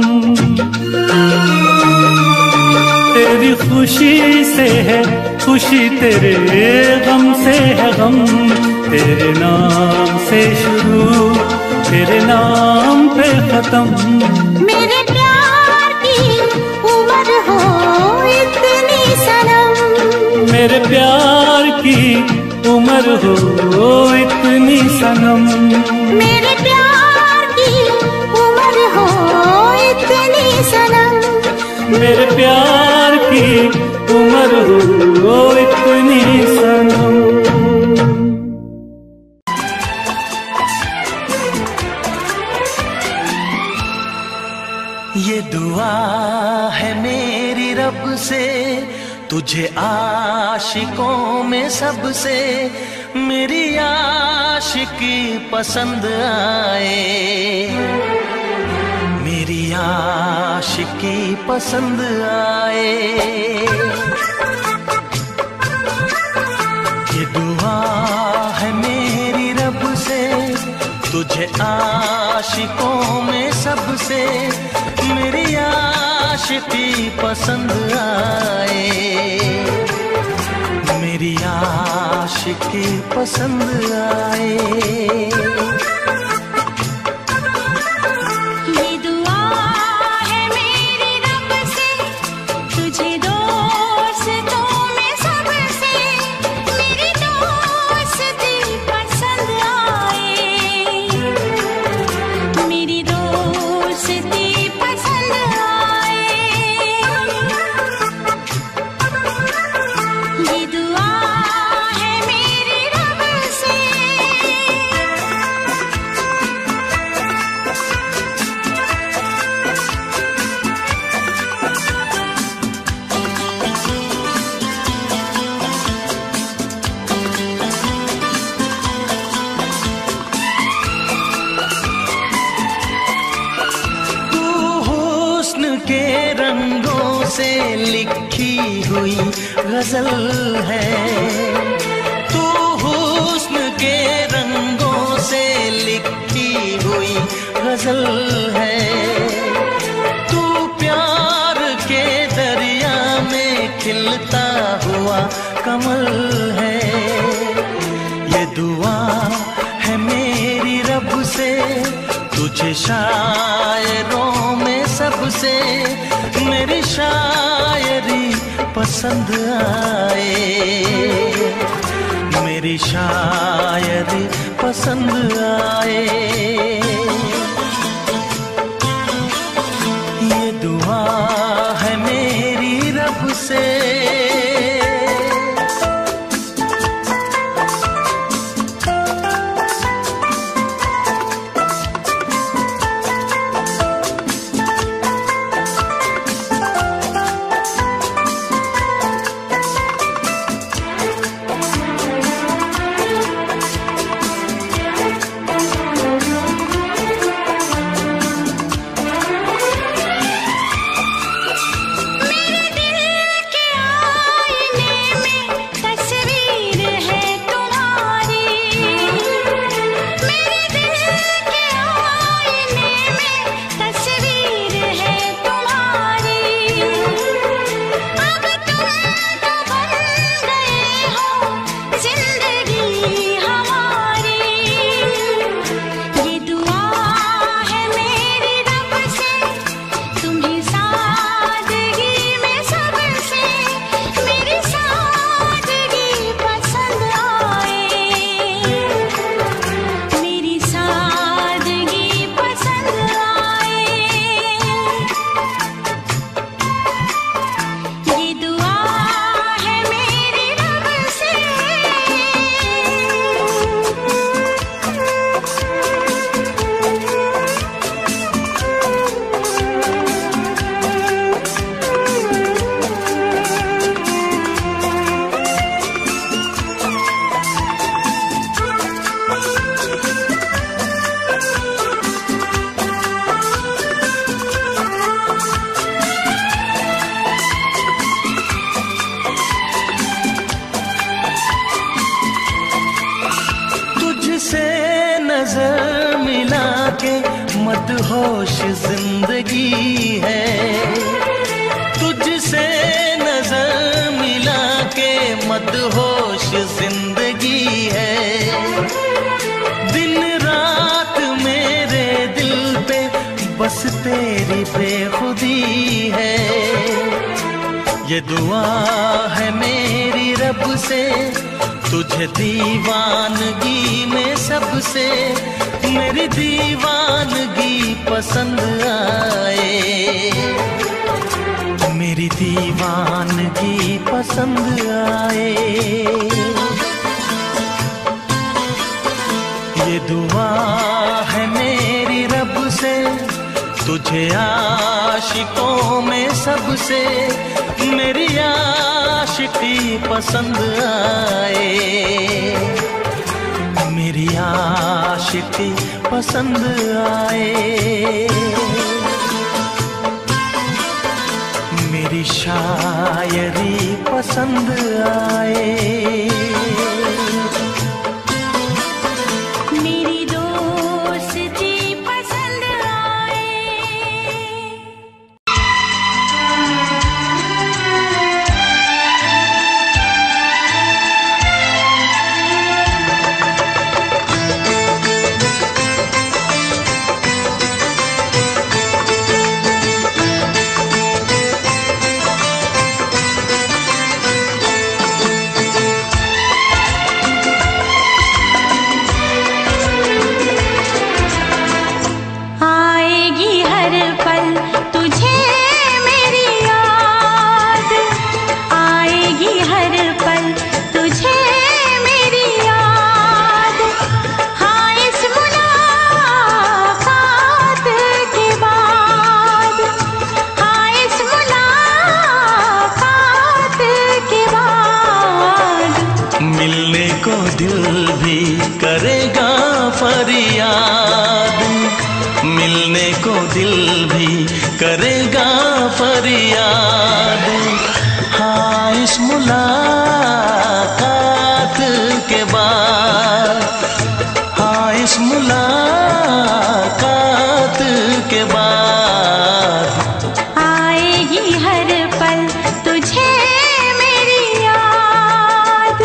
तेरी खुशी से है खुशी, तेरे गम से है गम। तेरे नाम से शुरू, तेरे नाम पे खत्म। मेरे प्यार की उम्र हो इतनी सनम। मेरे प्यार की उम्र हो इतनी सनम। मेरे प्यार की उम्र हो इतनी मेरे प्यार की उम्र हो इतनी सनम। ये दुआ है मेरी रब से, तुझे आशिकों में सबसे मेरी आशिकी पसंद आए, मेरी आशिकी पसंद आए। ये दुआ है मेरी रब से, तुझे आशिकों में सबसे मेरी आशिकी पसंद आए, मेरी आशिकी पसंद आए। गजल है तू, हुस्न के रंगों से लिखी हुई गजल है। तू प्यार के दरिया में खिलता हुआ कमल है। ये दुआ है मेरी रब से, तुझे शायरों में सबसे मेरी शायरी पसंद आए, मेरी शायरी पसंद आए। ये दुआ है मेरी रब से। मदहोश जिंदगी है, तुझसे नजर मिला के मदहोश जिंदगी है। दिन रात मेरे दिल पे बस तेरी बेखुदी है। ये दुआ है मेरी रब से, तुझे दीवानगी में सबसे मेरी दीवानगी पसंद आए, मेरी दीवानगी पसंद आए। ये दुआ है मेरी रब से, तुझे आशिकों में सबसे मेरी आशिकी पसंद आए। मेरी आशिकी पसंद आए। मेरी शायरी पसंद आए। मेरी दोस्ती पसंद आए। आएगी हर पल तुझे मेरी याद, आएगी हर पल तुझे मेरी याद। हाँ इस मुलाकात के बाद, हाँ इस मुलाकात के बाद मिलने को दिल भी करेगा फरियाद, मिलने को दिल भी करेगा फरियाद। हाँ इस मुलाकात के बाद, हाँ इस मुलाकात के बाद आएगी हर पल तुझे मेरी याद।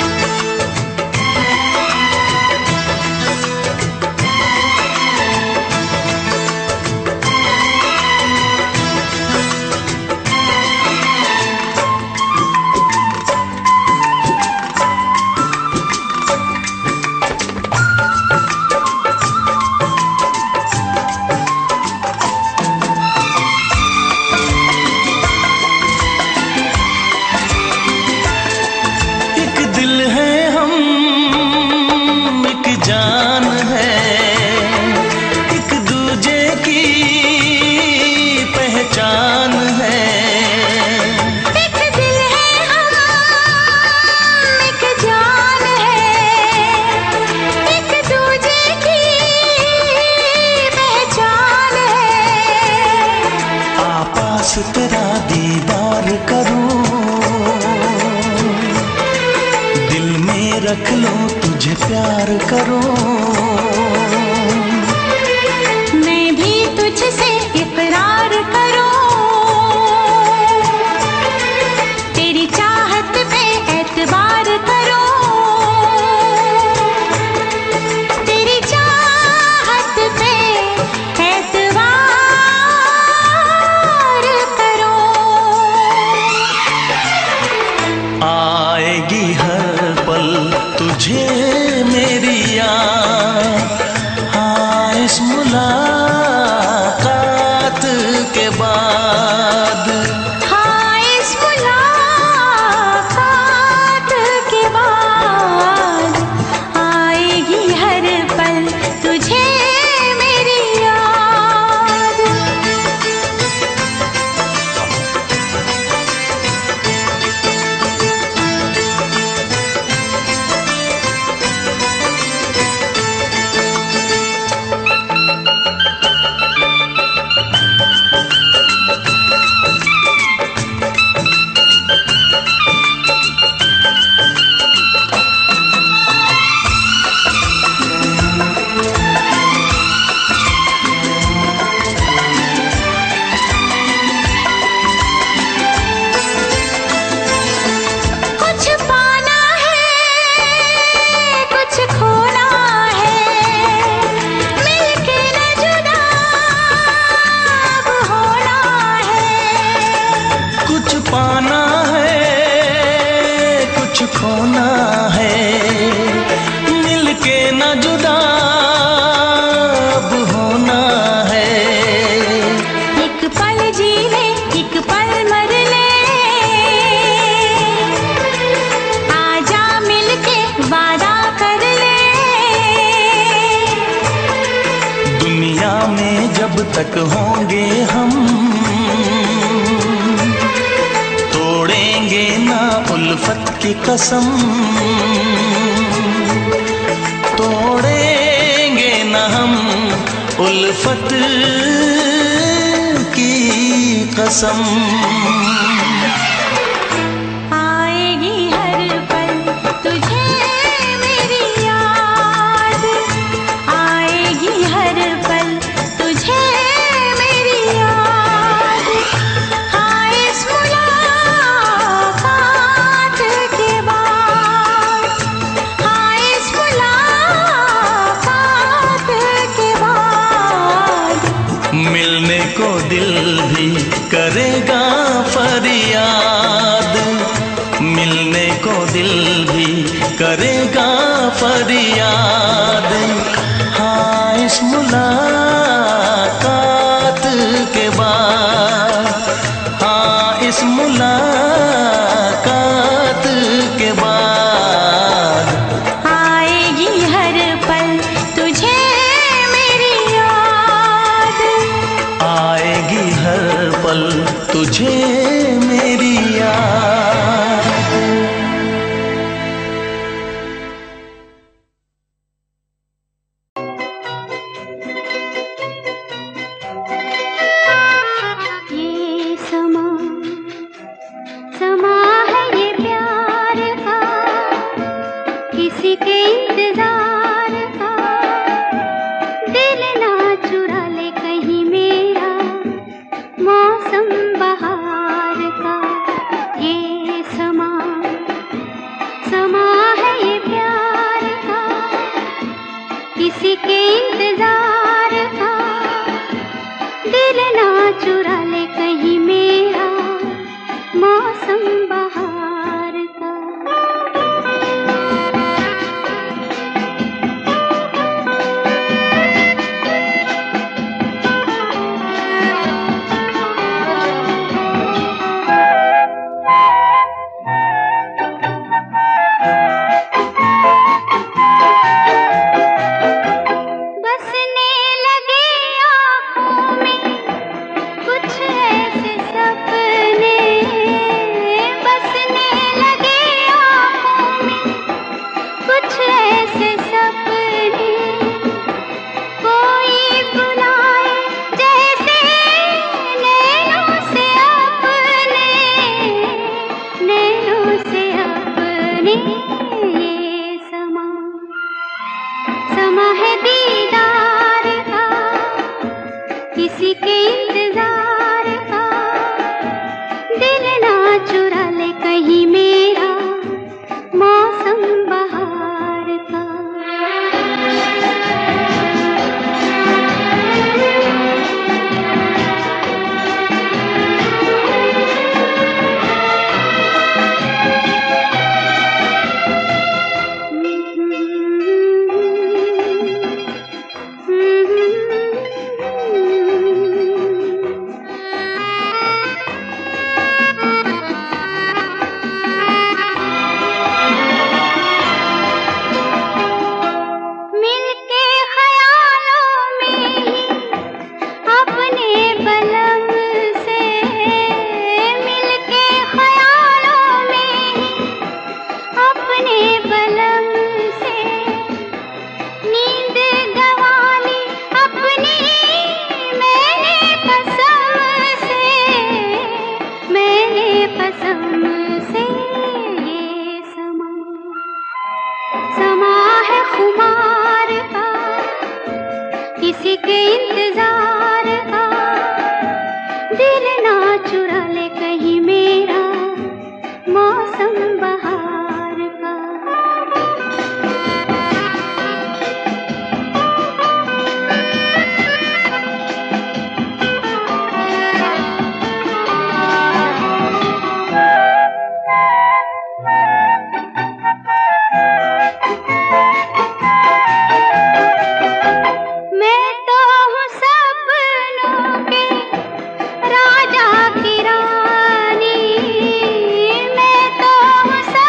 एक दिल है हम, एक जान है, एक दूजे की पहचान है। एक दिल है हम, एक जान है, एक दूजे की पहचान है। आपास तेरा दीदार करूं, दिल में रख लो तुझे प्यार करूं। मैं भी तुझसे इकरार करूं, तेरी चाहत पे एतबार करूं, तेरी चाहत पे एतबार करूं। आएगी हर पल तुझे मेरी याद, उल्फत की कसम, तोड़ेंगे न हम उल्फत की कसम। आएगी हर पल तुझे मेरी याद, आएगी हर पल तुझे मेरी याद। हाँ इस मुलाकात के बाद, हाँ इस मुलाकात के बाद मिलने को दिल भी करेगा फरियाद, मिलने को दिल भी करेगा फरियाद। हाँ इस मुलाकात के बाद, हाँ इस मुलाकात के बाद आएगी हर पल तुझे मेरी याद, आएगी हर पल तुझे मेरी याद। ये समा समा है ये प्यार का, किसी के इंतजार का। दिल ना चुरा ले कहीं मेरा मौसम बहार का। ये समा समा है ये प्यार का, किसी के इंतजार का। दिल ना चुरा ले कहीं मेरा मौसम बहार का। बसने लगे आँखों में कुछ ऐसे सपने, बसने लगे आँखों में कुछ ऐसे सपने। कोई बुलाए जैसे नैनों से अपने, नैनों से अपने। ये समा समा है दीदार का, किसी के इंतजार का। दिल ना चुरा ले कहीं मेरा मौसम बहार का। मिलके ख्यालों में ही अपने बलम से, मिलके ख्यालों में ही अपने बलम से। नींद गंवा ली अपनी मैंने कसम से, मैंने कसम से। ये समा समा है खुमार का, किसी के इंतजार का। दिल ना चुरा ले कहीं मेरा मौसम बहार का। मैं तो हूँ सपनों के राजा की रानी, मैं तो हूँ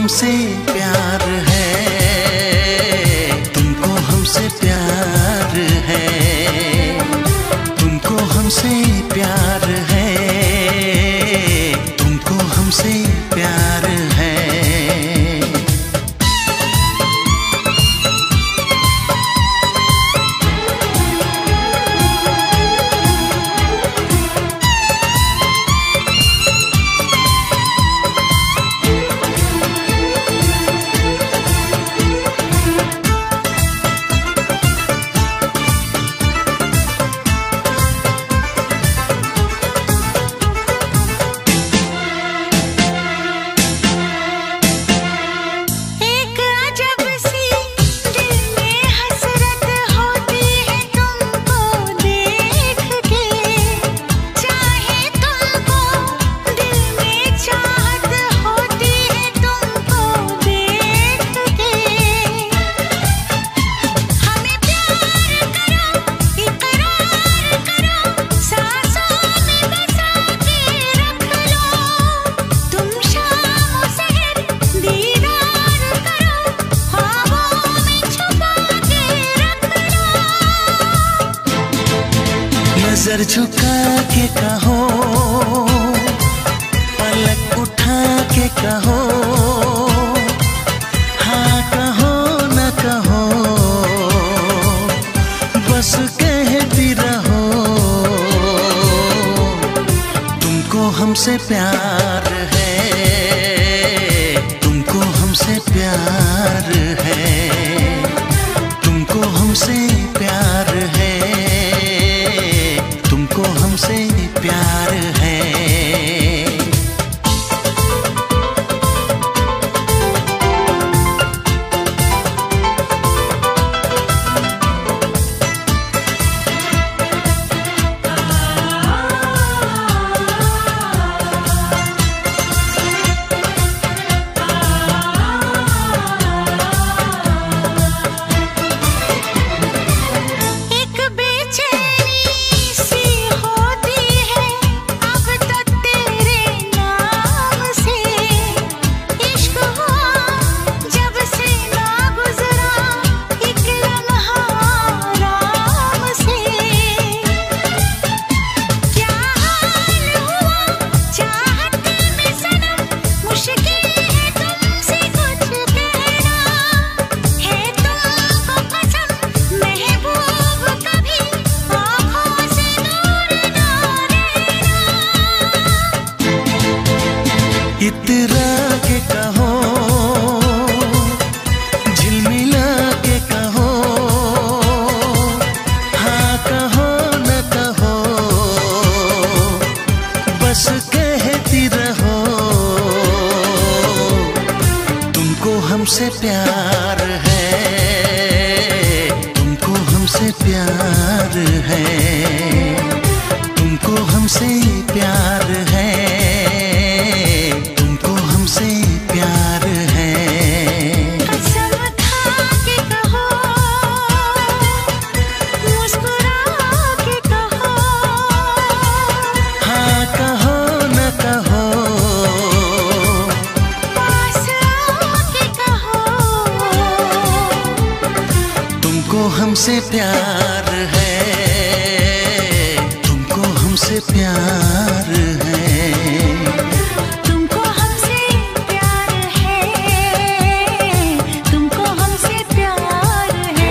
हमसे प्यार है, तुमको हमसे प्यार है, तुमको हमसे प्यार है, तुमको हमसे प्यार है। नजर झुका के कहो, पलक उठा के कहो, हाँ कहो न कहो, बस कहती रहो। तुमको हमसे प्यार है, तुमको हमसे प्यार है, तुमको हमसे प्यार है, तुमको हमसे प्यार है। इतरा के कहो, झिलमिला के कहो, हाँ कहो न कहो, बस कहती रहो। तुमको हमसे प्यार है, तुमको हमसे प्यार है, तुमको हमसे प्यार है, तुमको हमसे प्यार है। कसम खा के कहो, मुस्कुरा के कहो, हाँ कहो न कहो, पास आके कहो। तुमको हमसे प्यार है, तुमको हमसे प्यार है। तुमको हमसे प्यार है, तुमको हमसे प्यार है।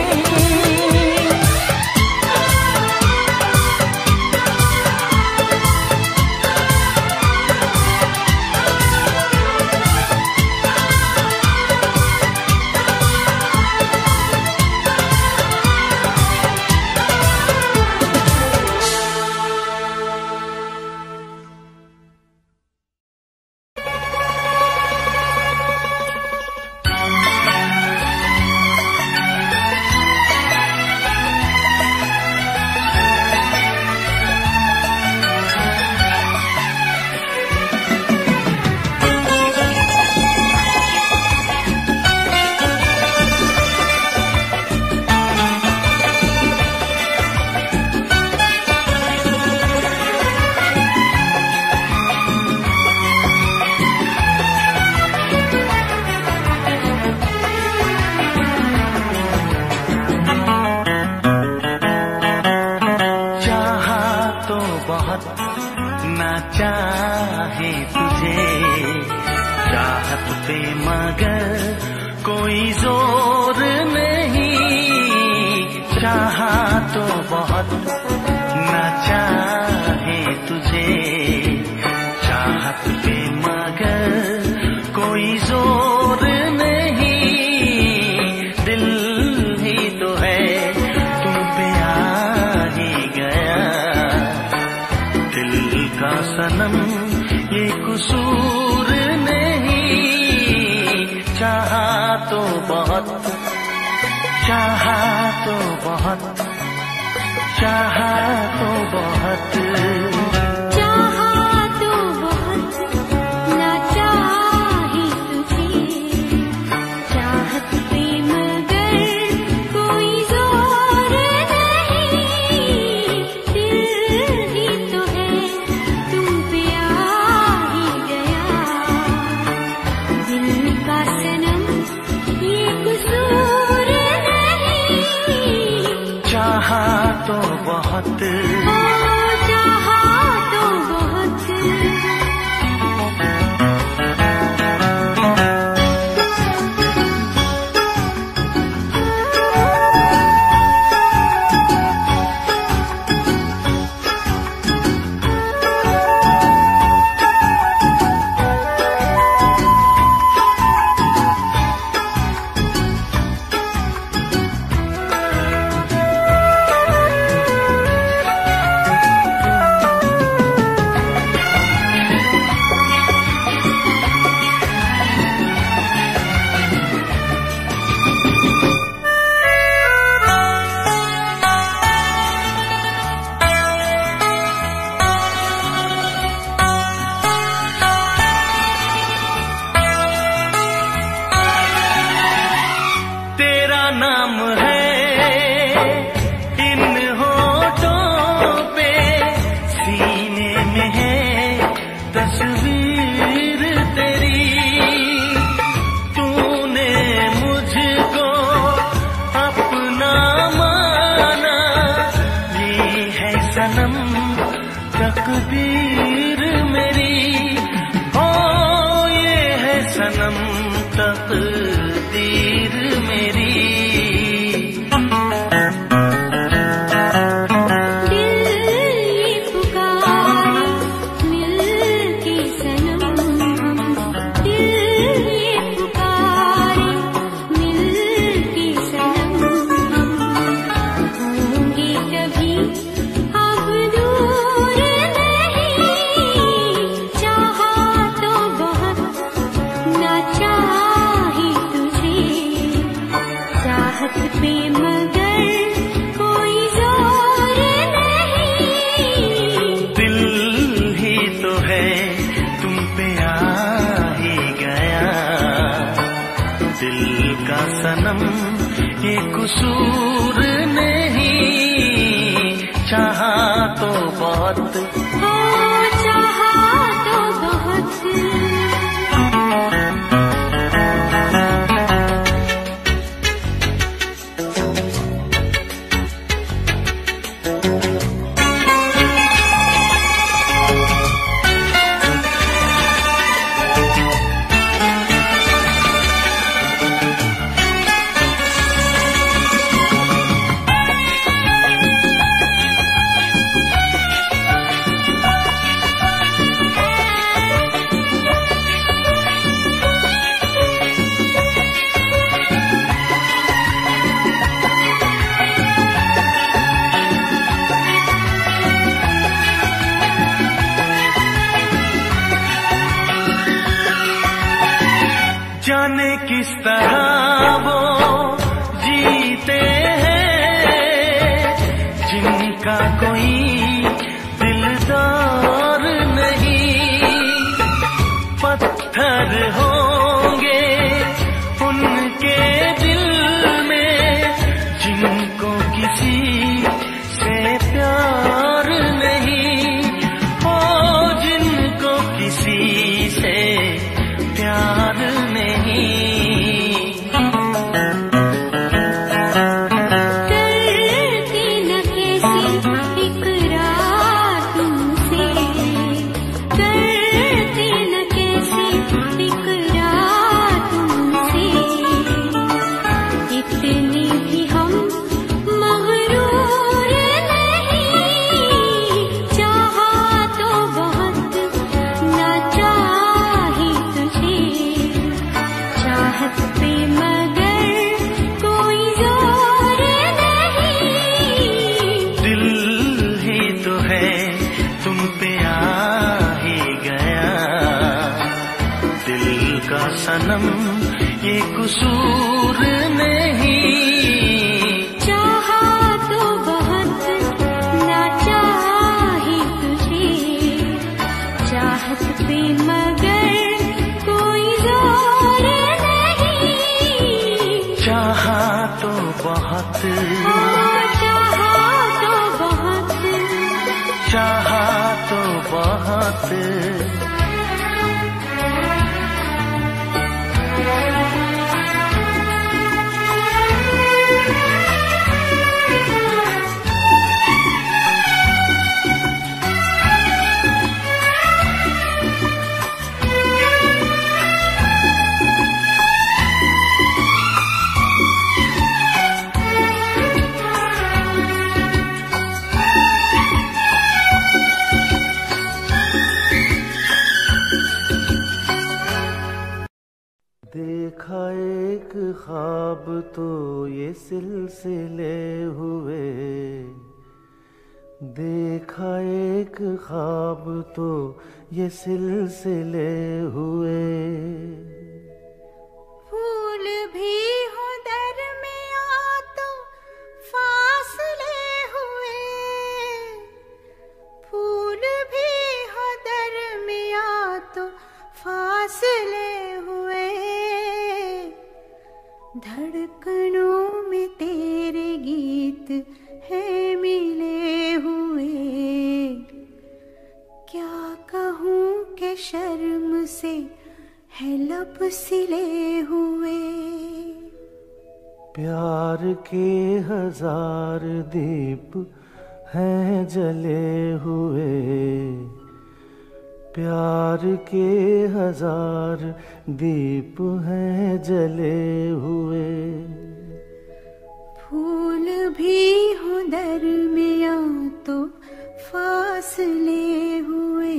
चाहे तुझे चाहत पे मगर कोई जोर नहीं, चाहा तो बहुत ना चाहे तुझे चाहत पे मगर कोई जोर नहीं, दिल ही तो है तुम पे आ ही गया, दिल का सनम ये कसूर नहीं, चाहा तो बहुत चाहा तो बहुत चाहा तो बहुत चाहा तो बहुत ना चाहे तुझे चाहत पे मगर कोई जोर नहीं, दिल ही तो है तुम पे आ ही गया, दिल का सनम ये कसूर नहीं, चाहा तो बहुत ओ चाहा तो बहुत। तेरा नाम है इन होठों पे, सीने में है तस्वीर तेरी, तूने मुझको अपना माना, ये है सनम तकदीर मेरी, ओ ये है सनम तकदीर मेरी। दिल ये पुकारे मिल के सनम, दिल ये पुकारे मिल के सनम, होंगे कभी अब दूर नहीं, चाहा तो बहुत ना चाहे तुझे चाहत पे मगर कोई जोर नहीं, दिल ही तो है तुम पे आ ही गया, दिल का सनम ये कसूर नहीं, चाहा तो बहुत ओ चाहा तो बहुत। जाने किस तरह वो जीते हैं जिनका कोई दिलदार नहीं, पत्थर होंगे उनके दिल में जिनको किसी से प्यार नहीं, ओ जिनको किसी से प्यार नहीं। सनम ये कसूर नहीं। चाहा तो बहुत ना चाहा ही तुझे, चाहत पे मगर कोई जोर नहीं। चाहा तो बहुत, चाहा तो बहुत, चाहा तो बहुत। देखा एक ख्वाब तो ये सिलसिले हुए, देखा एक ख्वाब तो ये सिलसिले हुए। फूल भी हो दरमियां तो फासले हुए, फूल भी हो दरमियां तो फासले हुए। धड़कनों में तेरे गीत है मिले हुए। क्या कहूँ कि शर्म से है लब सिले हुए। प्यार के हजार दीप हैं जले हुए, प्यार के हजार दीप हैं जले हुए। फूल भी हो दरमियां तो फासले हुए,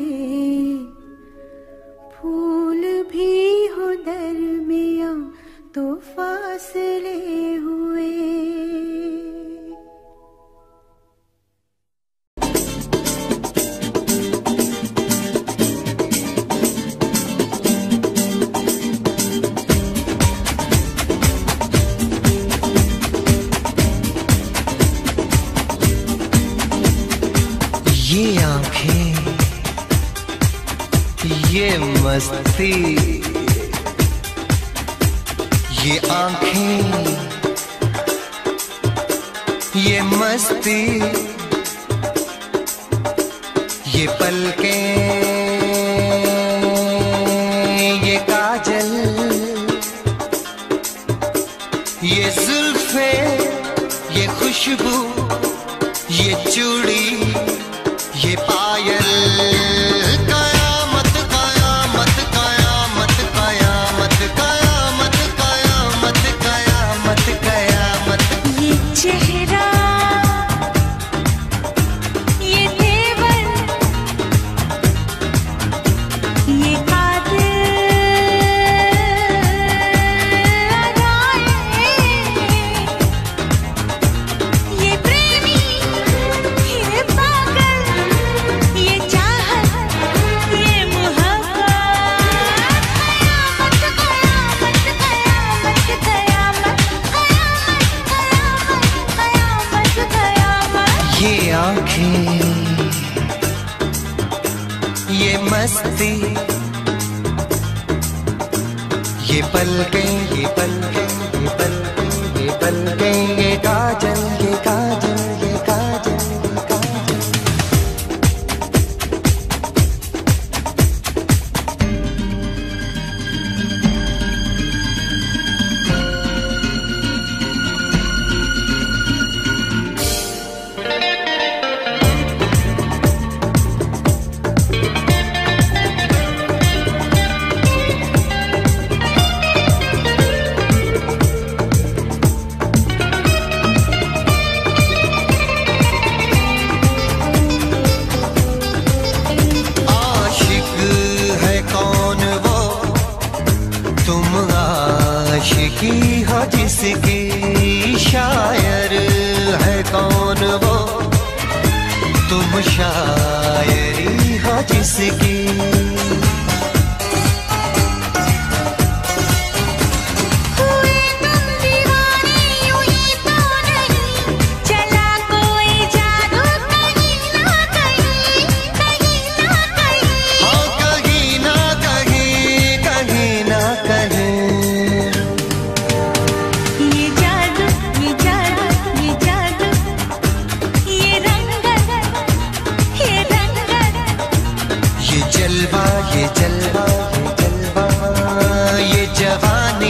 फूल भी हो दरमियां तो फासले हुए। ये आंखें, ये मस्ती, ये आंखें, ये मस्ती, ये पलकें, ये काजल, ये जुल्फें, ये खुशबू, ये चूड़ी, ये पायल। कयामत कयामत कयामत कयामत कयामत कयामत कयामत कयामत। ये चेहरा, ये तेवर, ये कातिल अदाएं, ये प्रेमी, ये पागल, ये चाहत, ये मोहब्बत। कयामत कयामत कयामत कयामत कयामत कयामत। ये आंखें, ये मस्ती, ये पलकें, ये पलकें, ये पलकें, ये पलकें, ये काजल, ये काजल, ये काजल, ये काजल। आशिकी हो जिसकी, शायर है कौन वो, तुम शायरी हो जिसकी। जलवा ये जलवा ये जलवा ये जवानी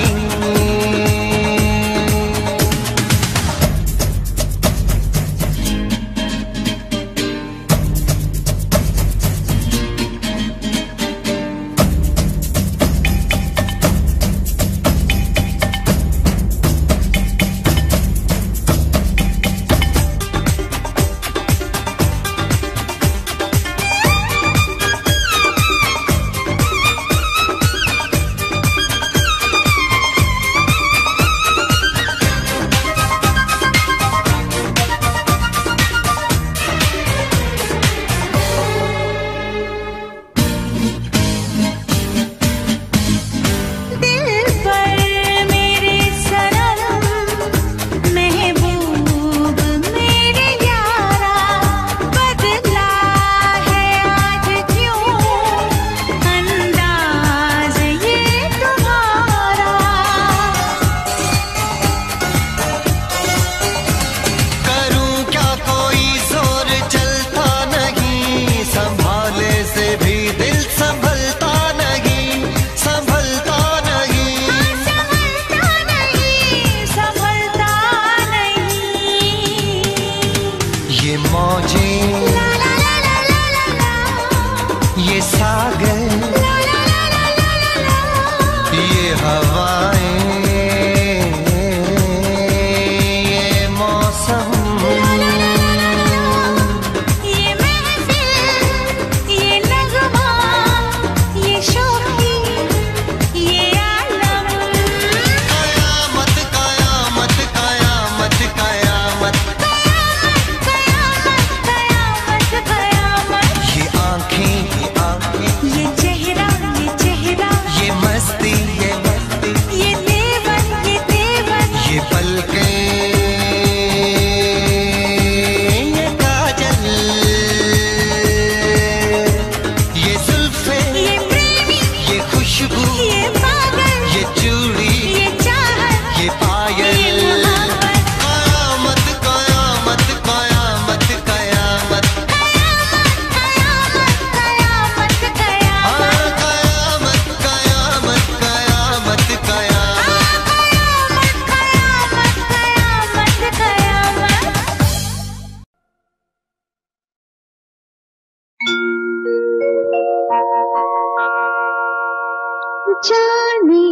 जाने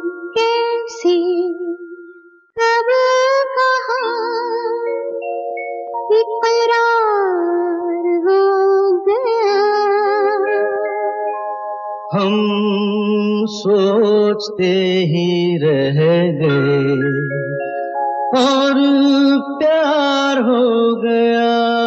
कैसे कब कहाँ इकरार हो गया। हम सोचते ही रह गए और प्यार हो गया।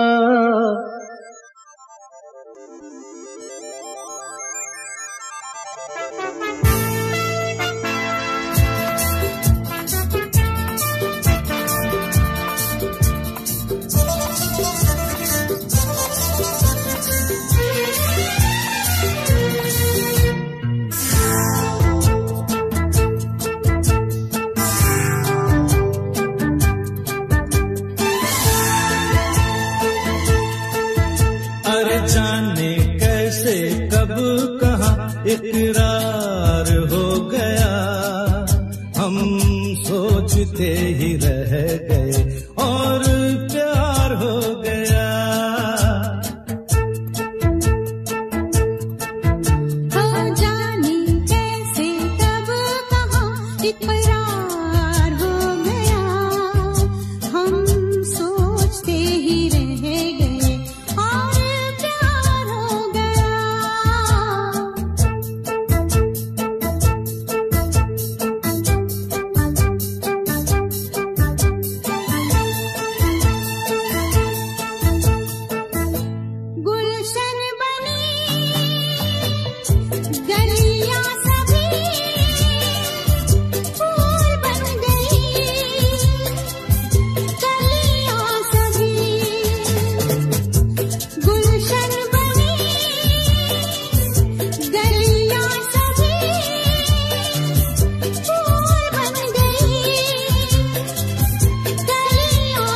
इकरार हो गया, हम सोचते ही रह गए और प्यार हो गया। हो जाने कैसे कब कहाँ इकरार हो गया, हम सोचते ही रह गए और प्यार हो गया। गुलशन बनी गलियां सभी फूल बन गई, गलियां सभी गुलशन बनी गलियां सभी फूल बन गई, गलियां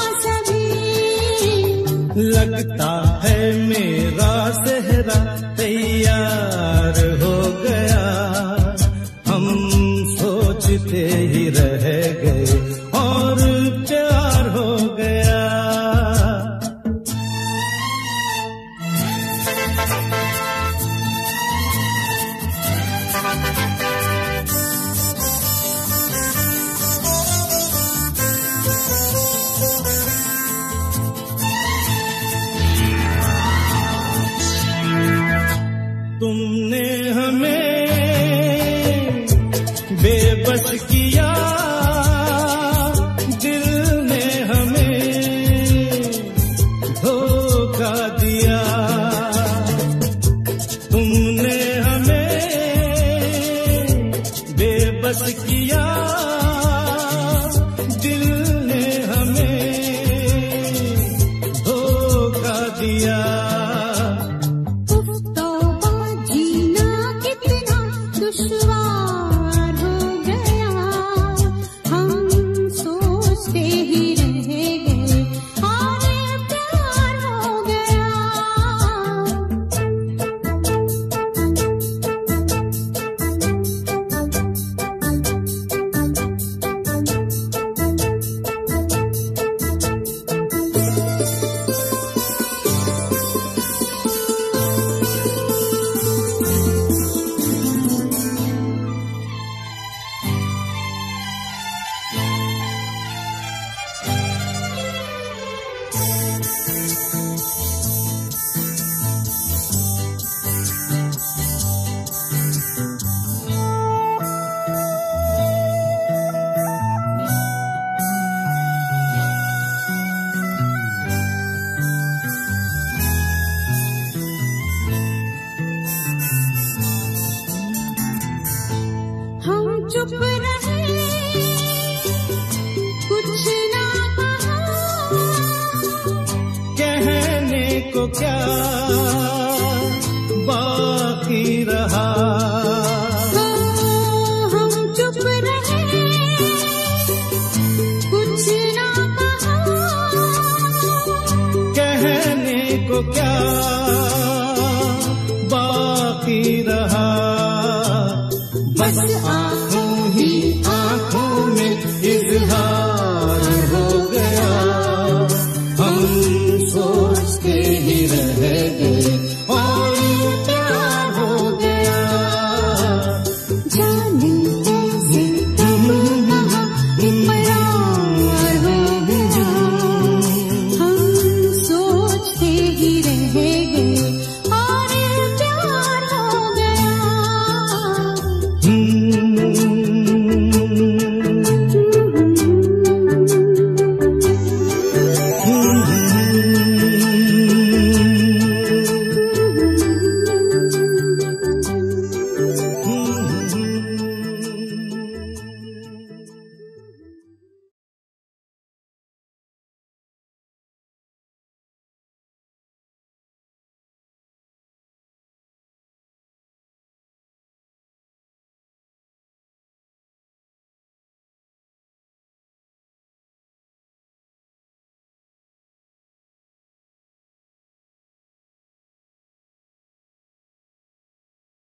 सभी। लगता है मेरा सेहरा तैयार प्यार हो गया, हम सोचते ही रह गए और प्यार हो गया। तुमने हमें बेबस किया, दिल ने हमें धोखा दिया। तुमने हमें बेबस किया, दिल ने हमें धोखा दिया। दुश्वार हो गया, हम सोचते ही रह गए और प्यार हो गया। हम चुप रहे, कुछ ना कहा, कहने को क्या बाकी रहा। हम चुप रहे, कुछ ना कहा, कहने को क्या